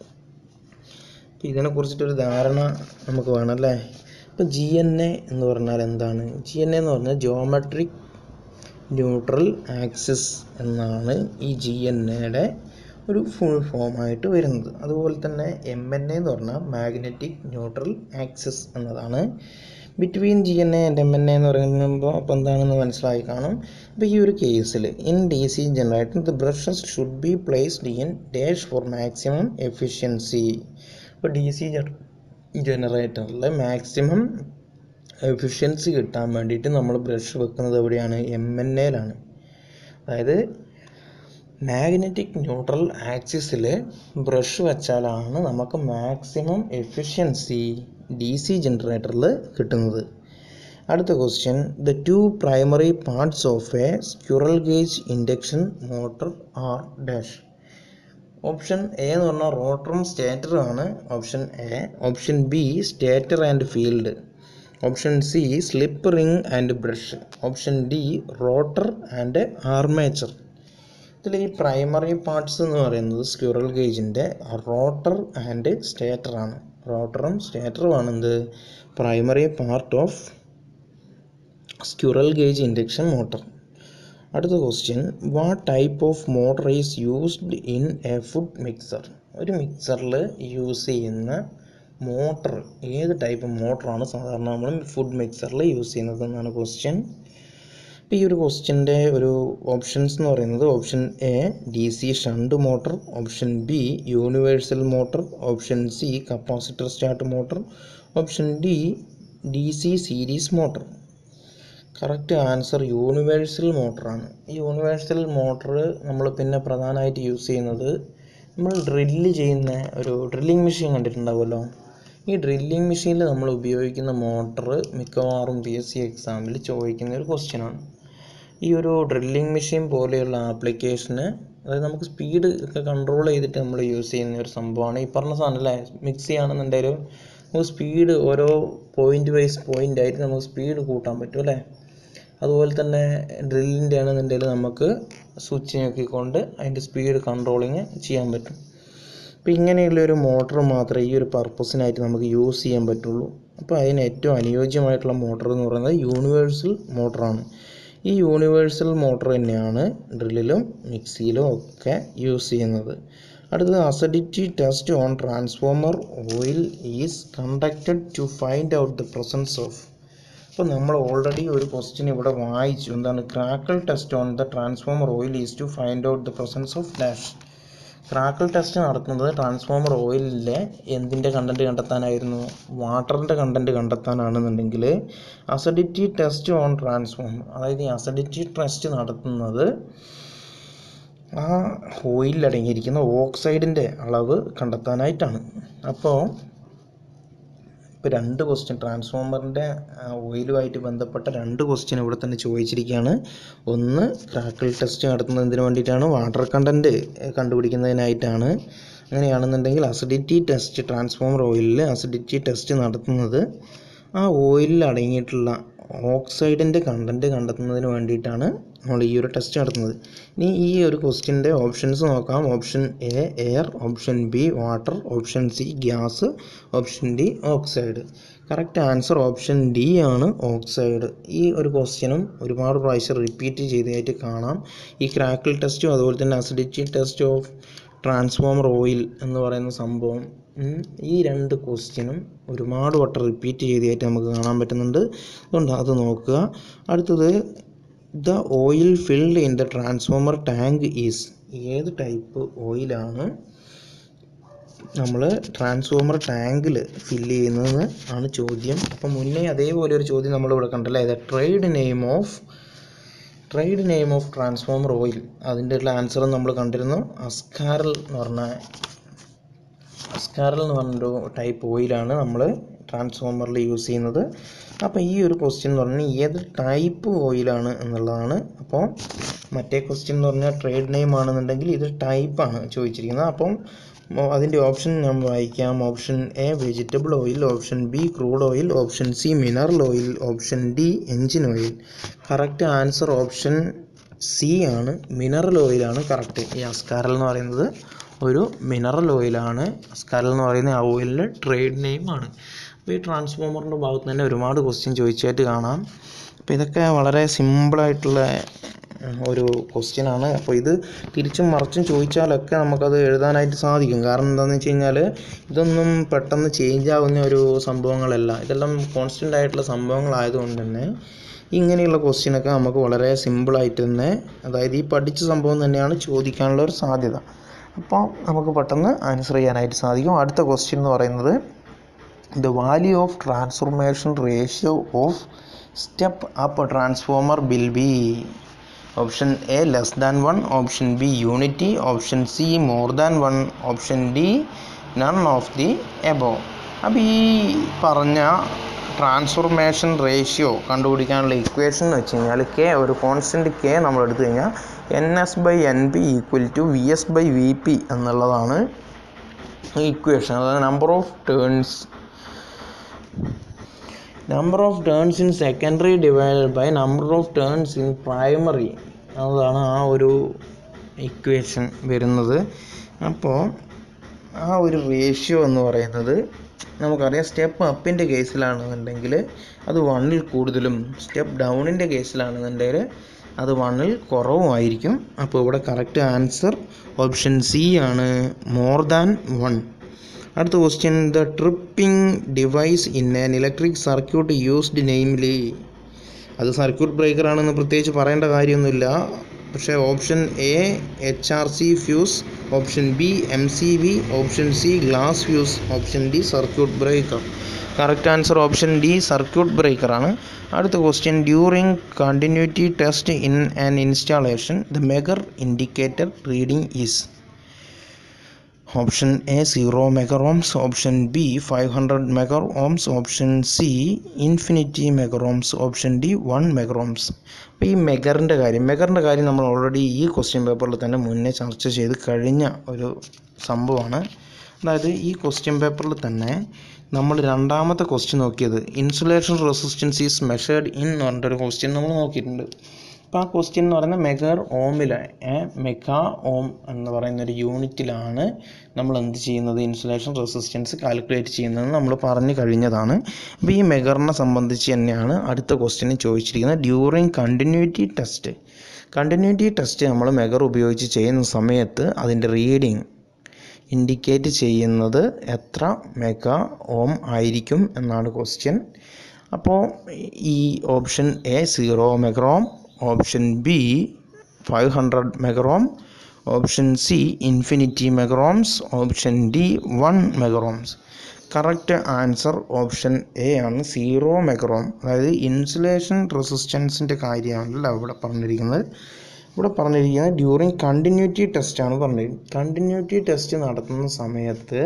അപ്പോൾ ഇതിനെക്കുറിച്ചിട്ടൊരു ധാരണ നമുക്ക് വേണം അല്ലേ. ഇപ്പോൾ ജി എൻ എ എന്ന് പറഞ്ഞാൽ എന്താണ്? ജി എൻ എ എന്ന് പറഞ്ഞാൽ ജിയോമെട്രിക് ന്യൂട്രൽ ആക്സിസ് എന്നാണ് ഈ ജി എൻ എയുടെ ഒരു ഫുൾ ഫോമായിട്ട് വരുന്നത്. അതുപോലെ തന്നെ എം എൻ എ എന്ന് പറഞ്ഞാൽ മാഗ്നറ്റിക് ന്യൂട്രൽ ആക്സിസ് എന്നതാണ്. Between G N A and M N A എന്ന് പറയുമ്പോൾ അപ്പോൾ എന്താണെന്ന് മനസ്സിലായി കാണും. അപ്പോൾ ഈ ഒരു കേസിൽ in D C generator the brushes should be placed in dash for maximum efficiency. ഇപ്പോൾ ഡി സി ജനറേറ്ററിൽ മാക്സിമം എഫിഷ്യൻസി കിട്ടാൻ വേണ്ടിയിട്ട് നമ്മൾ ബ്രഷ് വെക്കുന്നത് എവിടെയാണ്? എം എൻ എയിലാണ്. അതായത് മാഗ്നറ്റിക് ന്യൂട്രൽ ആക്സിസിൽ ബ്രഷ് വെച്ചാലാണ് നമുക്ക് മാക്സിമം എഫിഷ്യൻസി ഡി സി ജനറേറ്ററിൽ കിട്ടുന്നത്. അടുത്ത question, the two primary parts of a squirrel cage induction motor are dash. Option A എന്ന് പറഞ്ഞാൽ റോട്ടറും സ്റ്റേറ്ററും ആണ്. Option A. Option B stator and field. Option C slip ring and brush. Option D rotor and armature. ഇതിൽ ഈ primary parts എന്ന് പറയുന്നത് squirrel ഗേജിൻ്റെ റോട്ടർ ആൻഡ് സ്റ്റേറ്ററാണ്. റോട്ടറും സ്റ്റേറ്ററുമാണ് എന്ത് primary part of squirrel cage induction motor. അടുത്ത question, what type of motor is used in a food mixer. ഒരു മിക്സറിൽ യൂസ് ചെയ്യുന്ന മോട്ടർ ഏത് ടൈപ്പ് മോട്ടറാണ് സാധാരണ നമ്മൾ ഫുഡ് മിക്സറിൽ യൂസ് ചെയ്യുന്നത് എന്നാണ് ക്വസ്റ്റ്യൻ. ഇപ്പോൾ ഈ ഒരു ക്വസ്റ്റ്യൻ്റെ ഒരു ഓപ്ഷൻസ് എന്ന് പറയുന്നത് option A D C shunt motor, option B universal motor, option C capacitor start motor, option D D C series motor. Correct answer universal മോട്ടറാണ്. ഈ യൂണിവേഴ്സൽ മോട്ടർ നമ്മൾ പിന്നെ പ്രധാനമായിട്ട് യൂസ് ചെയ്യുന്നത് നമ്മൾ ഡ്രില്ല് ചെയ്യുന്ന ഒരു ഡ്രില്ലിംഗ് മെഷീൻ കണ്ടിട്ടുണ്ടാവുമല്ലോ. ഈ ഡ്രില്ലിംഗ് മെഷീനിൽ നമ്മൾ ഉപയോഗിക്കുന്ന മോട്ടർ മിക്കവാറും പി എസ് സി എക്സാമിൽ ചോദിക്കുന്ന ഒരു ക്വസ്റ്റ്യനാണ്. ഈ ഒരു ഡ്രില്ലിംഗ് മെഷീൻ പോലെയുള്ള ആപ്ലിക്കേഷന്, അതായത് നമുക്ക് സ്പീഡ് ഒക്കെ കൺട്രോൾ ചെയ്തിട്ട് നമ്മൾ യൂസ് ചെയ്യുന്ന ഒരു സംഭവമാണ് ഈ പറഞ്ഞ സാധനം അല്ലേ. മിക്സ് ചെയ്യുകയാണെന്നുണ്ടെങ്കിലും നമുക്ക് സ്പീഡ് ഓരോ പോയിൻ്റ് വൈസ് പോയിൻ്റ് ആയിട്ട് നമുക്ക് സ്പീഡ് കൂട്ടാൻ പറ്റും അല്ലേ. അതുപോലെ തന്നെ ഡ്രില്ലിൻ്റെ ആണെന്നുണ്ടെങ്കിൽ നമുക്ക് സ്വിച്ച് നോക്കിക്കൊണ്ട് അതിൻ്റെ സ്പീഡ് കൺട്രോളിങ് ചെയ്യാൻ പറ്റും. അപ്പോൾ ഇങ്ങനെയുള്ളൊരു മോട്ടർ മാത്രമേ ഈ ഒരു പർപ്പസിനായിട്ട് നമുക്ക് യൂസ് ചെയ്യാൻ പറ്റുള്ളൂ. അപ്പോൾ അതിന് ഏറ്റവും അനുയോജ്യമായിട്ടുള്ള മോട്ടർ എന്ന് പറയുന്നത് യൂണിവേഴ്സൽ മോട്ടറാണ്. ഈ യൂണിവേഴ്സൽ മോട്ടർ തന്നെയാണ് ഡ്രില്ലിലും മിക്സിയിലും ഒക്കെ യൂസ് ചെയ്യുന്നത്. അടുത്തത്, acidity test on transformer oil is conducted to find out the presence of. അപ്പോൾ നമ്മൾ ഓൾറെഡി ഒരു ക്വസ്റ്റ്യൻ ഇവിടെ വായിച്ചു. എന്താണ്? Crackle test on the transformer oil is to find out the presence of dash. Crackle test നടത്തുന്നത് transformer ഓയിലിലെ എന്തിൻ്റെ content കണ്ടെത്താനായിരുന്നു? വാട്ടറിൻ്റെ കണ്ടൻറ്റ് കണ്ടെത്താനാണെന്നുണ്ടെങ്കിൽ അസിഡിറ്റി ടെസ്റ്റ് ഓൺ ട്രാൻസ്ഫോമർ, അതായത് ഈ അസിഡിറ്റി ടെസ്റ്റ് നടത്തുന്നത് ആ ഓയിലിൽ അടങ്ങിയിരിക്കുന്ന ഓക്സൈഡിൻ്റെ അളവ് കണ്ടെത്താനായിട്ടാണ്. അപ്പോൾ ഇപ്പോൾ രണ്ട് ക്വസ്റ്റ്യൻ ട്രാൻസ്ഫോമറിൻ്റെ ഓയിലുമായിട്ട് ബന്ധപ്പെട്ട രണ്ട് ക്വസ്റ്റ്യൻ ഇവിടെ തന്നെ ചോദിച്ചിരിക്കുകയാണ്. ഒന്ന് ക്രാക്കിൾ ടെസ്റ്റ് നടത്തുന്നതിന് വേണ്ടിയിട്ടാണ്, വാട്ടർ കണ്ടൻറ്റ് കണ്ടുപിടിക്കുന്നതിനായിട്ടാണ്. അങ്ങനെയാണെന്നുണ്ടെങ്കിൽ അസിഡിറ്റി ടെസ്റ്റ്, ട്രാൻസ്ഫോമർ ഓയിലിൽ അസിഡിറ്റി ടെസ്റ്റ് നടത്തുന്നത് ആ ഓയിലിൽ അടങ്ങിയിട്ടുള്ള ഓക്സൈഡിൻ്റെ കണ്ടൻറ്റ് കണ്ടെത്തുന്നതിന് വേണ്ടിയിട്ടാണ് നമ്മൾ ഈ ഒരു ടെസ്റ്റ് നടത്തുന്നത്. ഇനി ഈ ഒരു ക്വസ്റ്റ്യൻ്റെ ഓപ്ഷൻസ് നോക്കാം. Option A air, option B water, option C gas, option D oxide. Correct answer option D ആണ്, ഓക്സൈഡ്. ഈ ഒരു ക്വസ്റ്റ്യനും ഒരുപാട് പ്രാവശ്യം റിപ്പീറ്റ് ചെയ്തതായിട്ട് കാണാം. ഈ ക്രാക്കിൾ ടെസ്റ്റും അതുപോലെ തന്നെ acidity test of transformer oil എന്ന് പറയുന്ന സംഭവം, ഈ രണ്ട് ക്വസ്റ്റ്യനും ഒരുപാട് വട്ടം റിപ്പീറ്റ് ചെയ്തതായിട്ട് നമുക്ക് കാണാൻ പറ്റുന്നുണ്ട്. അതുകൊണ്ട് അത് നോക്കുക. അടുത്തത്, the oil filled in the transformer tank is. ഏത് ടൈപ്പ് ഓയിലാണ് നമ്മൾ ട്രാൻസ്ഫോമർ ടാങ്കിൽ ഫില്ല് ചെയ്യുന്നത് ആണ് ചോദ്യം. അപ്പം മുന്നേ അതേപോലെ ഒരു ചോദ്യം നമ്മളിവിടെ കണ്ടല്ലേ, the trade name of trade name of transformer oil. അതിൻ്റെ ഉള്ള ആൻസർ നമ്മൾ കണ്ടിരുന്നു. അസ്കാരൽ എന്ന് പറഞ്ഞ അസ്കാരൽ എന്ന് പറഞ്ഞൊരു ടൈപ്പ് ഓയിലാണ് നമ്മൾ ട്രാൻസ്ഫോമറിൽ യൂസ് ചെയ്യുന്നത്. അപ്പോൾ ഈ ഒരു ക്വസ്റ്റ്യൻ എന്ന് പറഞ്ഞാൽ ഏത് ടൈപ്പ് ഓയിലാണ് എന്നുള്ളതാണ്. അപ്പോൾ മറ്റേ ക്വസ്റ്റ്യൻ എന്ന് പറഞ്ഞാൽ ട്രേഡ് നെയിം ആണെന്നുണ്ടെങ്കിൽ ഇത് ടൈപ്പാണ് ചോദിച്ചിരിക്കുന്നത്. അപ്പം അതിൻ്റെ ഓപ്ഷൻ ഞാൻ വായിക്കാം. Option A vegetable oil, option B crude oil, option C mineral oil, option D engine oil. Correct answer option C ആണ്, മിനറൽ ഓയിലാണ് കറക്റ്റ്. ഈ അസ്കാരൽ എന്ന് പറയുന്നത് ഒരു മിനറൽ ഓയിലാണ്. അസ്കാരൽ എന്ന് പറയുന്ന ആ ഓയിലിൻ്റെ ട്രേഡ് നെയിമാണ്. അപ്പോൾ ഈ ട്രാൻസ്ഫോമറിൻ്റെ ഭാഗത്ത് തന്നെ ഒരുപാട് ക്വസ്റ്റ്യൻ ചോദിച്ചായിട്ട് കാണാം. അപ്പോൾ ഇതൊക്കെ വളരെ സിമ്പിളായിട്ടുള്ള ഒരു ക്വസ്റ്റ്യൻ ആണ്. അപ്പോൾ ഇത് തിരിച്ചും മറിച്ചും ചോദിച്ചാലൊക്കെ നമുക്കത് എഴുതാനായിട്ട് സാധിക്കും. കാരണം എന്താണെന്ന് വെച്ച് കഴിഞ്ഞാൽ ഇതൊന്നും പെട്ടെന്ന് ചേഞ്ച് ആവുന്ന ഒരു സംഭവങ്ങളല്ല, ഇതെല്ലാം കോൺസ്റ്റൻ്റ് ആയിട്ടുള്ള സംഭവങ്ങളായതുകൊണ്ട് തന്നെ ഇങ്ങനെയുള്ള ക്വസ്റ്റ്യനൊക്കെ നമുക്ക് വളരെ സിമ്പിളായിട്ട് തന്നെ, അതായത് ഈ പഠിച്ച സംഭവം തന്നെയാണ് ചോദിക്കാനുള്ള ഒരു സാധ്യത. അപ്പോൾ നമുക്ക് പെട്ടെന്ന് ആൻസർ ചെയ്യാനായിട്ട് സാധിക്കും. അടുത്ത ക്വസ്റ്റ്യൻ എന്ന് പറയുന്നത് the value of transformation ratio of step up transformer will be option A less than one, option B unity, option C more than one, option D none of the above. അപ്പോൾ ഈ പറഞ്ഞ transformation ratio കണ്ടുപിടിക്കാനുള്ള equation എന്ന് വെച്ച് കഴിഞ്ഞാൽ K, ഒരു constant K നമ്മൾ എടുത്തു കഴിഞ്ഞാൽ N S by N P equal to V S by V P എന്നുള്ളതാണ് ഈ ഇക്വേഷൻ. അതായത് number of turns number of turns in secondary divided by number of turns in primary, അതാണ് ആ ഒരു ഇക്വേഷൻ വരുന്നത്. അപ്പോൾ ആ ഒരു റേഷ്യോ എന്ന് പറയുന്നത് നമുക്കറിയാം, സ്റ്റെപ്പ് അപ്പിൻ്റെ കേസിലാണെന്നുണ്ടെങ്കിൽ അത് വണ്ണിൽ കൂടുതലും, സ്റ്റെപ്പ് ഡൗണിൻ്റെ കേസിലാണെന്നുണ്ടെങ്കിൽ അത് വണ്ണിൽ കുറവുമായിരിക്കും. അപ്പോൾ ഇവിടെ കറക്റ്റ് ആൻസർ ഓപ്ഷൻ സി ആണ്, മോർ ദാൻ വൺ. അടുത്ത question, the tripping device in an electric circuit used namely, അത് സർക്യൂട്ട് ബ്രേക്കർ ആണെന്ന് പ്രത്യേകിച്ച് പറയേണ്ട കാര്യമൊന്നുമില്ല. പക്ഷേ option A H R C fuse, option B M C B, option C glass fuse, option D circuit breaker. Correct answer option D circuit ബ്രേക്കറാണ്. അടുത്ത question, during continuity test in an installation the megger indicator reading is option A zero megger ohms, option B five hundred megger ohms, option C infinity megger ohms, option D one megger ohms. അപ്പോൾ ഈ മെഗറിൻ്റെ കാര്യം മെഗറിൻ്റെ കാര്യം നമ്മൾ already ഈ question പേപ്പറിൽ തന്നെ മുന്നേ ചർച്ച ചെയ്ത് കഴിഞ്ഞ ഒരു സംഭവമാണ്. അതായത് ഈ ക്വസ്റ്റ്യൻ പേപ്പറിൽ തന്നെ നമ്മൾ രണ്ടാമത്തെ ക്വസ്റ്റ്യൻ നോക്കിയത് insulation resistance is measured in എന്ന് പറഞ്ഞിട്ടൊരു ക്വസ്റ്റ്യൻ നമ്മൾ നോക്കിയിട്ടുണ്ട്. അപ്പോൾ ആ ക്വസ്റ്റ്യൻ എന്ന് പറയുന്നത് മെഗർ ഓമിലെ മെഗാ ഓം എന്ന് പറയുന്നൊരു യൂണിറ്റിലാണ് നമ്മൾ എന്ത് ചെയ്യുന്നത്, ഇൻസുലേഷൻ റെസിസ്റ്റൻസ് കാൽക്കുലേറ്റ് ചെയ്യുന്നത് നമ്മൾ പറഞ്ഞു കഴിഞ്ഞതാണ്. അപ്പോൾ ഈ മെഗറിനെ സംബന്ധിച്ച് തന്നെയാണ് അടുത്ത ക്വസ്റ്റ്യന് ചോദിച്ചിരിക്കുന്നത്. During continuity test continuity test നമ്മൾ മെഗർ ഉപയോഗിച്ച് ചെയ്യുന്ന സമയത്ത് അതിൻ്റെ റീഡിങ് ഇൻഡിക്കേറ്റ് ചെയ്യുന്നത് എത്ര മെഗാ ഓം ആയിരിക്കും എന്നാണ് ക്വസ്റ്റ്യൻ. അപ്പോൾ ഈ option A zero megger ohm, option B five hundred megger ohm, option C infinity megger ohms, option D one megger ohms. Correct answer option A ആണ്, സീറോ മെഗർ ഓം. അതായത് insulation റെസിസ്റ്റൻസിൻ്റെ കാര്യമാണല്ലോ ഇവിടെ പറഞ്ഞിരിക്കുന്നത്. ഇവിടെ പറഞ്ഞിരിക്കുന്നത് ഡ്യൂറിങ് കണ്ടിന്യൂറ്റി ടെസ്റ്റാണ് പറഞ്ഞിരിക്കുന്നത്. Continuity test നടത്തുന്ന സമയത്ത്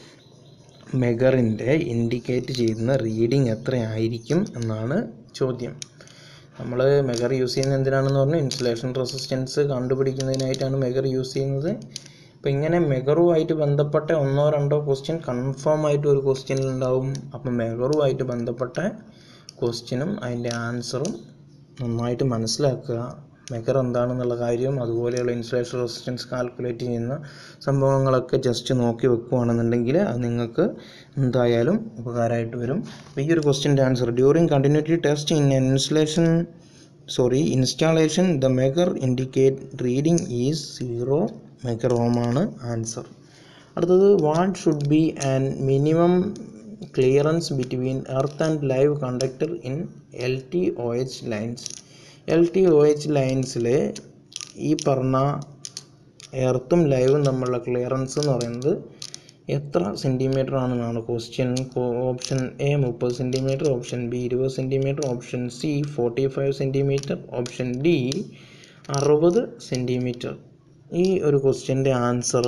മെഗറിൻ്റെ ഇൻഡിക്കേറ്റ് ചെയ്യുന്ന റീഡിങ് എത്രയായിരിക്കും എന്നാണ് ചോദ്യം. നമ്മൾ മെഗർ യൂസ് ചെയ്യുന്നത് എന്തിനാണെന്ന് പറഞ്ഞാൽ ഇൻസുലേഷൻ റെസിസ്റ്റൻസ് കണ്ടുപിടിക്കുന്നതിനായിട്ടാണ് മെഗർ യൂസ് ചെയ്യുന്നത്. അപ്പോൾ ഇങ്ങനെ മെഗറുമായിട്ട് ബന്ധപ്പെട്ട ഒന്നോ രണ്ടോ ക്വസ്റ്റ്യൻ കൺഫേം ആയിട്ട് ഒരു ക്വസ്റ്റ്യനിൽ ഉണ്ടാവും. അപ്പോൾ മെഗറുമായിട്ട് ബന്ധപ്പെട്ട ക്വസ്റ്റ്യനും അതിൻ്റെ ആൻസറും നന്നായിട്ട് മനസ്സിലാക്കുക. മെഗർ എന്താണെന്നുള്ള കാര്യവും അതുപോലെയുള്ള ഇൻസുലേഷൻ റെസിസ്റ്റൻസ് കാൽക്കുലേറ്റ് ചെയ്യുന്ന സംഭവങ്ങളൊക്കെ ജസ്റ്റ് നോക്കി വെക്കുകയാണെന്നുണ്ടെങ്കിൽ അത് നിങ്ങൾക്ക് എന്തായാലും ഉപകാരമായിട്ട് വരും. അപ്പോൾ ഈ ഒരു ക്വസ്റ്റ്യൻ്റെ answer during continuity test in insulation sorry installation the megger indicate reading is zero megger ohm ആണ് ആൻസർ. അടുത്തത്, what should be an minimum clearance between earth and live conductor in L T O H lines. L T O H ലൈൻസിൽ ഈ പറഞ്ഞ എർത്തും ലൈവും തമ്മിലുള്ള clearance എന്ന് പറയുന്നത് എത്ര centimetre ആണെന്നാണ് ക്വസ്റ്റ്യൻ. ഓപ്ഷൻ എ മുപ്പത് സെൻറ്റിമീറ്റർ, ഓപ്ഷൻ ബി ഇരുപത് centimetre, option C forty five centimetre, option D അറുപത് സെൻറ്റിമീറ്റർ. ഈ ഒരു ക്വസ്റ്റ്യൻ്റെ ആൻസർ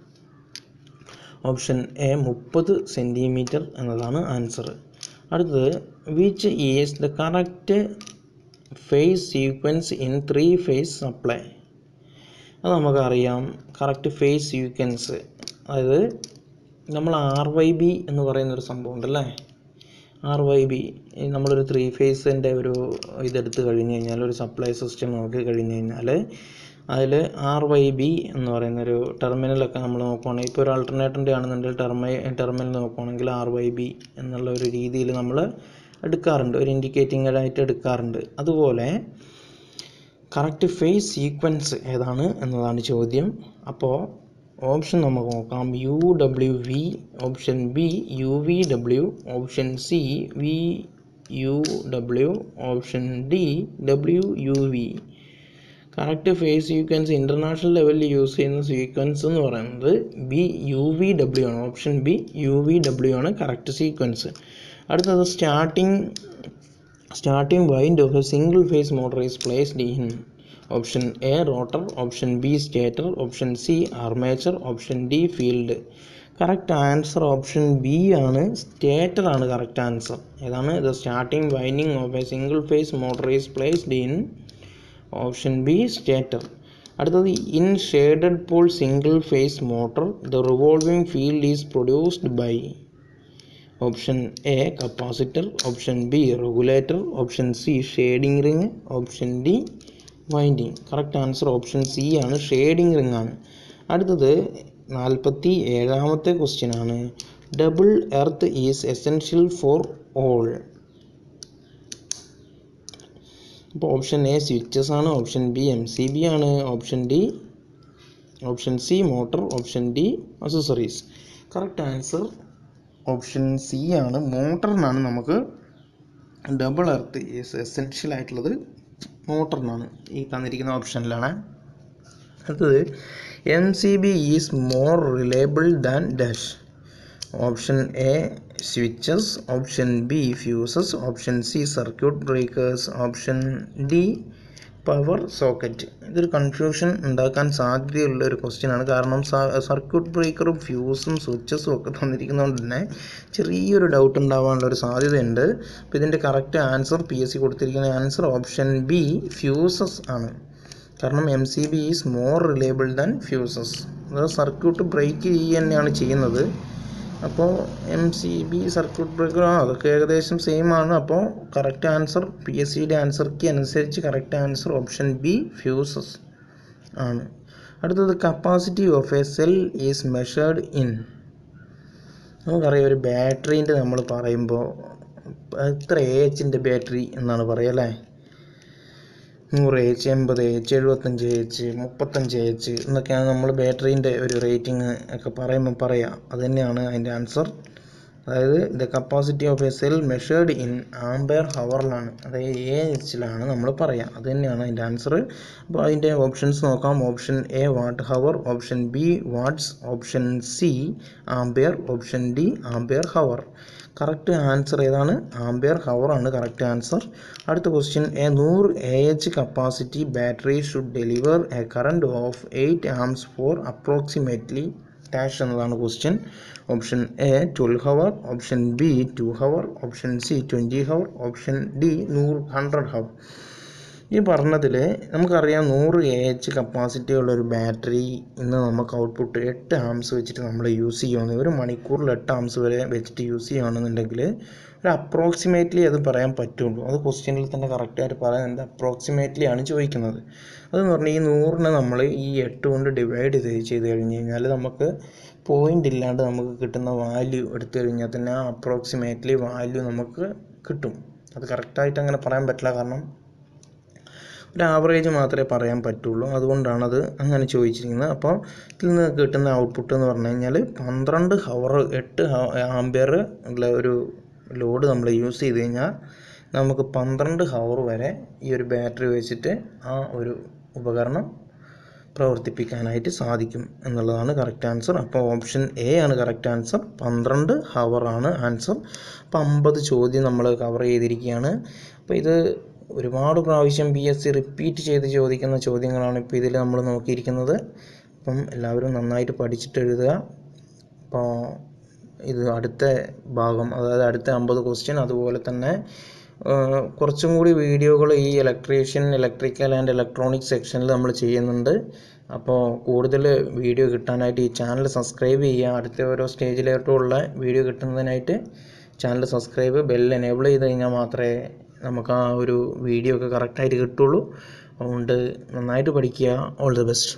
ഓപ്ഷൻ എ മുപ്പത് സെൻറ്റിമീറ്റർ എന്നതാണ് ആൻസർ. അടുത്തത്, which is the correct phase sequence in three phase supply. അത് നമുക്കറിയാം, കറക്റ്റ് ഫേസ് സീക്വൻസ്. അതായത് നമ്മൾ ആർ വൈ ബി എന്ന് പറയുന്നൊരു സംഭവം ഉണ്ടല്ലേ, ആർ വൈ ബി. നമ്മളൊരു ത്രീ ഫേസിൻ്റെ ഒരു ഇതെടുത്ത് കഴിഞ്ഞ് കഴിഞ്ഞാൽ, ഒരു സപ്ലൈ സിസ്റ്റം നോക്കി കഴിഞ്ഞ് കഴിഞ്ഞാൽ അതിൽ ആർ വൈ ബി എന്ന് പറയുന്നൊരു ടെർമിനലൊക്കെ നമ്മൾ നോക്കുകയാണെങ്കിൽ, ഇപ്പോൾ ഒരു ആൾട്ടർനേറ്ററിൻ്റെ ആണെന്നുണ്ടെങ്കിൽ ടെർമൈ ടെർമിനൽ നോക്കുകയാണെങ്കിൽ ആർ വൈ ബി എന്നുള്ള ഒരു രീതിയിൽ നമ്മൾ എടുക്കാറുണ്ട്, ഒരു ഇൻഡിക്കേറ്റിംഗ് ആയിട്ട് എടുക്കാറുണ്ട്. അതുപോലെ കറക്റ്റ് ഫേസ് സീക്വൻസ് ഏതാണ് എന്നതാണ് ചോദ്യം. അപ്പോൾ ഓപ്ഷൻ നമുക്ക് നോക്കാം. U W V, option B U V W, option C V U W, option D W U V. Correct phase sequence international ലെവലിൽ യൂസ് ചെയ്യുന്ന സീക്വൻസ് എന്ന് പറയുന്നത് ബി യു വി ഡബ്ല്യു ആണ്. Option B U V W ആണ് correct sequence. അടുത്തത് starting starting wind of a single phase motor is placed in. Option A rotor, option B stator, option C armature, option D field. Correct answer option B ആണ്, stator ആണ് correct answer. ഏതാണ്? The starting winding of a single phase motor is placed in. Option B stator. അടുത്തത് in shaded pole single phase motor the revolving field is produced by. Option A capacitor, option B regulator, option C shading ring, option D winding. Correct answer option C ആണ്, shading ring ആണ്. അടുത്തത് നാൽപ്പത്തി ഏഴാമത്തെ question ആണ്. Double earth is essential for all. അപ്പോൾ option A switches ആണ്, option B M C B ആണ്, option D option C motor, option D accessories. Correct answer option C ആണ്, മോട്ടറിനാണ് നമുക്ക് ഡബിൾ എർത്ത് ഈസ് എസെൻഷ്യൽ ആയിട്ടുള്ളത് മോട്ടറിനാണ്, ഈ തന്നിരിക്കുന്ന ഓപ്ഷനിലാണ്. അടുത്തത് M C B is more reliable than dash. Option A switches, option B fuses, option C circuit breakers, option D power socket. ഇതൊരു confusion ഉണ്ടാക്കാൻ സാധ്യതയുള്ള ഒരു ക്വസ്റ്റ്യൻ ആണ്. കാരണം സർക്യൂട്ട് ബ്രേക്കറും ഫ്യൂസും സ്വിച്ചസും ഒക്കെ തന്നിരിക്കുന്നതുകൊണ്ട് തന്നെ ചെറിയൊരു ഡൗട്ട് ഉണ്ടാവാനുള്ള ഒരു സാധ്യതയുണ്ട്. അപ്പോൾ ഇതിൻ്റെ correct answer P S C കൊടുത്തിരിക്കുന്ന ആൻസർ ഓപ്ഷൻ ബി ഫ്യൂസസ് ആണ്. കാരണം M C B is more reliable than fuses. അതായത് സർക്യൂട്ട് ബ്രേക്ക് ചെയ്യുക തന്നെയാണ് ചെയ്യുന്നത്. അപ്പോൾ M C B circuit breaker ആ അതൊക്കെ ഏകദേശം സെയിം ആണ്. അപ്പോൾ കറക്റ്റ് ആൻസർ പി എസ് സിയുടെ ആൻസർക്ക് അനുസരിച്ച് correct answer option B fuses ആണ്. അടുത്തത് capacity of a cell is measured in. നമുക്കറിയാം ഒരു ബാറ്ററീൻ്റെ നമ്മൾ പറയുമ്പോൾ എത്ര എ എച്ചിൻ്റെ ബാറ്ററി എന്നാണ് പറയുക അല്ലേ? നൂറ് എച്ച്, എൺപത് എച്ച്, എഴുപത്തഞ്ച് എച്ച്, മുപ്പത്തഞ്ച് എച്ച് എന്നൊക്കെയാണ് നമ്മൾ ബാറ്ററീൻ്റെ ഒരു റേറ്റിംഗ് ഒക്കെ പറയുമ്പോൾ പറയാം. അത് തന്നെയാണ് അതിൻ്റെ ആൻസർ. അതായത് the capacity of a cell measured in ampere ഹവറിലാണ്, അതായത് എ എച്ചിലാണ് നമ്മൾ പറയാം. അത് തന്നെയാണ് അതിൻ്റെ ആൻസർ. അപ്പോൾ അതിൻ്റെ ഓപ്ഷൻസ് നോക്കാം. Option A watt hour, option B watts, option C ampere, option D ampere hour. Correct answer ഏതാണ്? ആംപെയർ ഹവർ ആണ് കറക്റ്റ് ആൻസർ. അടുത്ത ക്വസ്റ്റ്യൻ. എ നൂറ് A H capacity battery should deliver a current of eight amps for approximately dash എന്നതാണ് question. Option A twelve hour, option B two hour, option C twenty hour, option D നൂറ് hundred hour. ഈ പറഞ്ഞതിൽ നമുക്കറിയാം നൂറ് A H capacity ഉള്ളൊരു battery ഇന്ന് നമുക്ക് output എട്ട് ആംസ് വെച്ചിട്ട് നമ്മൾ യൂസ് ചെയ്യുകയാണ്. ഒരു മണിക്കൂറിൽ എട്ട് ആംസ് വരെ വെച്ചിട്ട് യൂസ് ചെയ്യുകയാണെന്നുണ്ടെങ്കിൽ ഒരു അപ്രോക്സിമേറ്റ്ലി അത് പറയാൻ പറ്റുള്ളൂ. അത് ക്വസ്റ്റ്യനിൽ തന്നെ കറക്റ്റായിട്ട് പറയുന്നുണ്ട്. അപ്രോക്സിമേറ്റ്ലി ആണ് ചോദിക്കുന്നത്. അതെന്ന് പറഞ്ഞാൽ ഈ നൂറിനെ നമ്മൾ ഈ എട്ട് കൊണ്ട് ഡിവൈഡ് ചെയ്ത് ചെയ്ത് കഴിഞ്ഞ് കഴിഞ്ഞാൽ നമുക്ക് പോയിൻ്റ് ഇല്ലാണ്ട് നമുക്ക് കിട്ടുന്ന വാല്യൂ എടുത്തു കഴിഞ്ഞാൽ തന്നെ ആ അപ്രോക്സിമേറ്റ്ലി വാല്യൂ നമുക്ക് കിട്ടും. അത് കറക്റ്റായിട്ട് അങ്ങനെ പറയാൻ പറ്റില്ല. കാരണം ഒരു ആവറേജ് മാത്രമേ പറയാൻ പറ്റുള്ളൂ. അതുകൊണ്ടാണത് അങ്ങനെ ചോദിച്ചിരിക്കുന്നത്. അപ്പോൾ ഇതിൽ നിന്ന് കിട്ടുന്ന ഔട്ട്പുട്ട് എന്ന് പറഞ്ഞു കഴിഞ്ഞാൽ പന്ത്രണ്ട് ഹവർ എട്ട് ആംപിയർ ഉള്ള ഒരു ലോഡ് നമ്മൾ യൂസ് ചെയ്ത് കഴിഞ്ഞാൽ നമുക്ക് പന്ത്രണ്ട് ഹവർ വരെ ഈ ഒരു ബാറ്ററി വെച്ചിട്ട് ആ ഒരു ഉപകരണം പ്രവർത്തിപ്പിക്കാനായിട്ട് സാധിക്കും എന്നുള്ളതാണ് കറക്റ്റ് ആൻസർ. അപ്പോൾ ഓപ്ഷൻ എ ആണ് കറക്റ്റ് ആൻസർ. പന്ത്രണ്ട് ഹവറാണ് ആൻസർ. അപ്പോൾ അമ്പത് ചോദ്യം നമ്മൾ കവർ ചെയ്തിരിക്കുകയാണ്. അപ്പോൾ ഇത് ഒരുപാട് പ്രാവശ്യം പി എസ് സി റിപ്പീറ്റ് ചെയ്ത് ചോദിക്കുന്ന ചോദ്യങ്ങളാണ് ഇപ്പോൾ ഇതിൽ നമ്മൾ നോക്കിയിരിക്കുന്നത്. അപ്പം എല്ലാവരും നന്നായിട്ട് പഠിച്ചിട്ട് എഴുതുക. അപ്പോൾ ഇത് അടുത്ത ഭാഗം, അതായത് അടുത്ത അമ്പത് ക്വസ്റ്റ്യൻ, അതുപോലെ തന്നെ കുറച്ചും കൂടി വീഡിയോകൾ ഈ ഇലക്ട്രീഷ്യൻ, ഇലക്ട്രിക്കൽ ആൻഡ് ഇലക്ട്രോണിക്സ് സെക്ഷനിൽ നമ്മൾ ചെയ്യുന്നുണ്ട്. അപ്പോൾ കൂടുതൽ വീഡിയോ കിട്ടാനായിട്ട് ഈ ചാനൽ സബ്സ്ക്രൈബ് ചെയ്യുക. അടുത്ത ഓരോ സ്റ്റേജിലോട്ടുള്ള വീഡിയോ കിട്ടുന്നതിനായിട്ട് ചാനൽ സബ്സ്ക്രൈബ്, ബെൽ എനേബിൾ ചെയ്ത് കഴിഞ്ഞാൽ മാത്രമേ നമുക്ക് ആ ഒരു വീഡിയോ ഒക്കെ കറക്റ്റായിട്ട് കിട്ടുള്ളൂ. അതുകൊണ്ട് നന്നായിട്ട് പഠിക്കുക. All the best.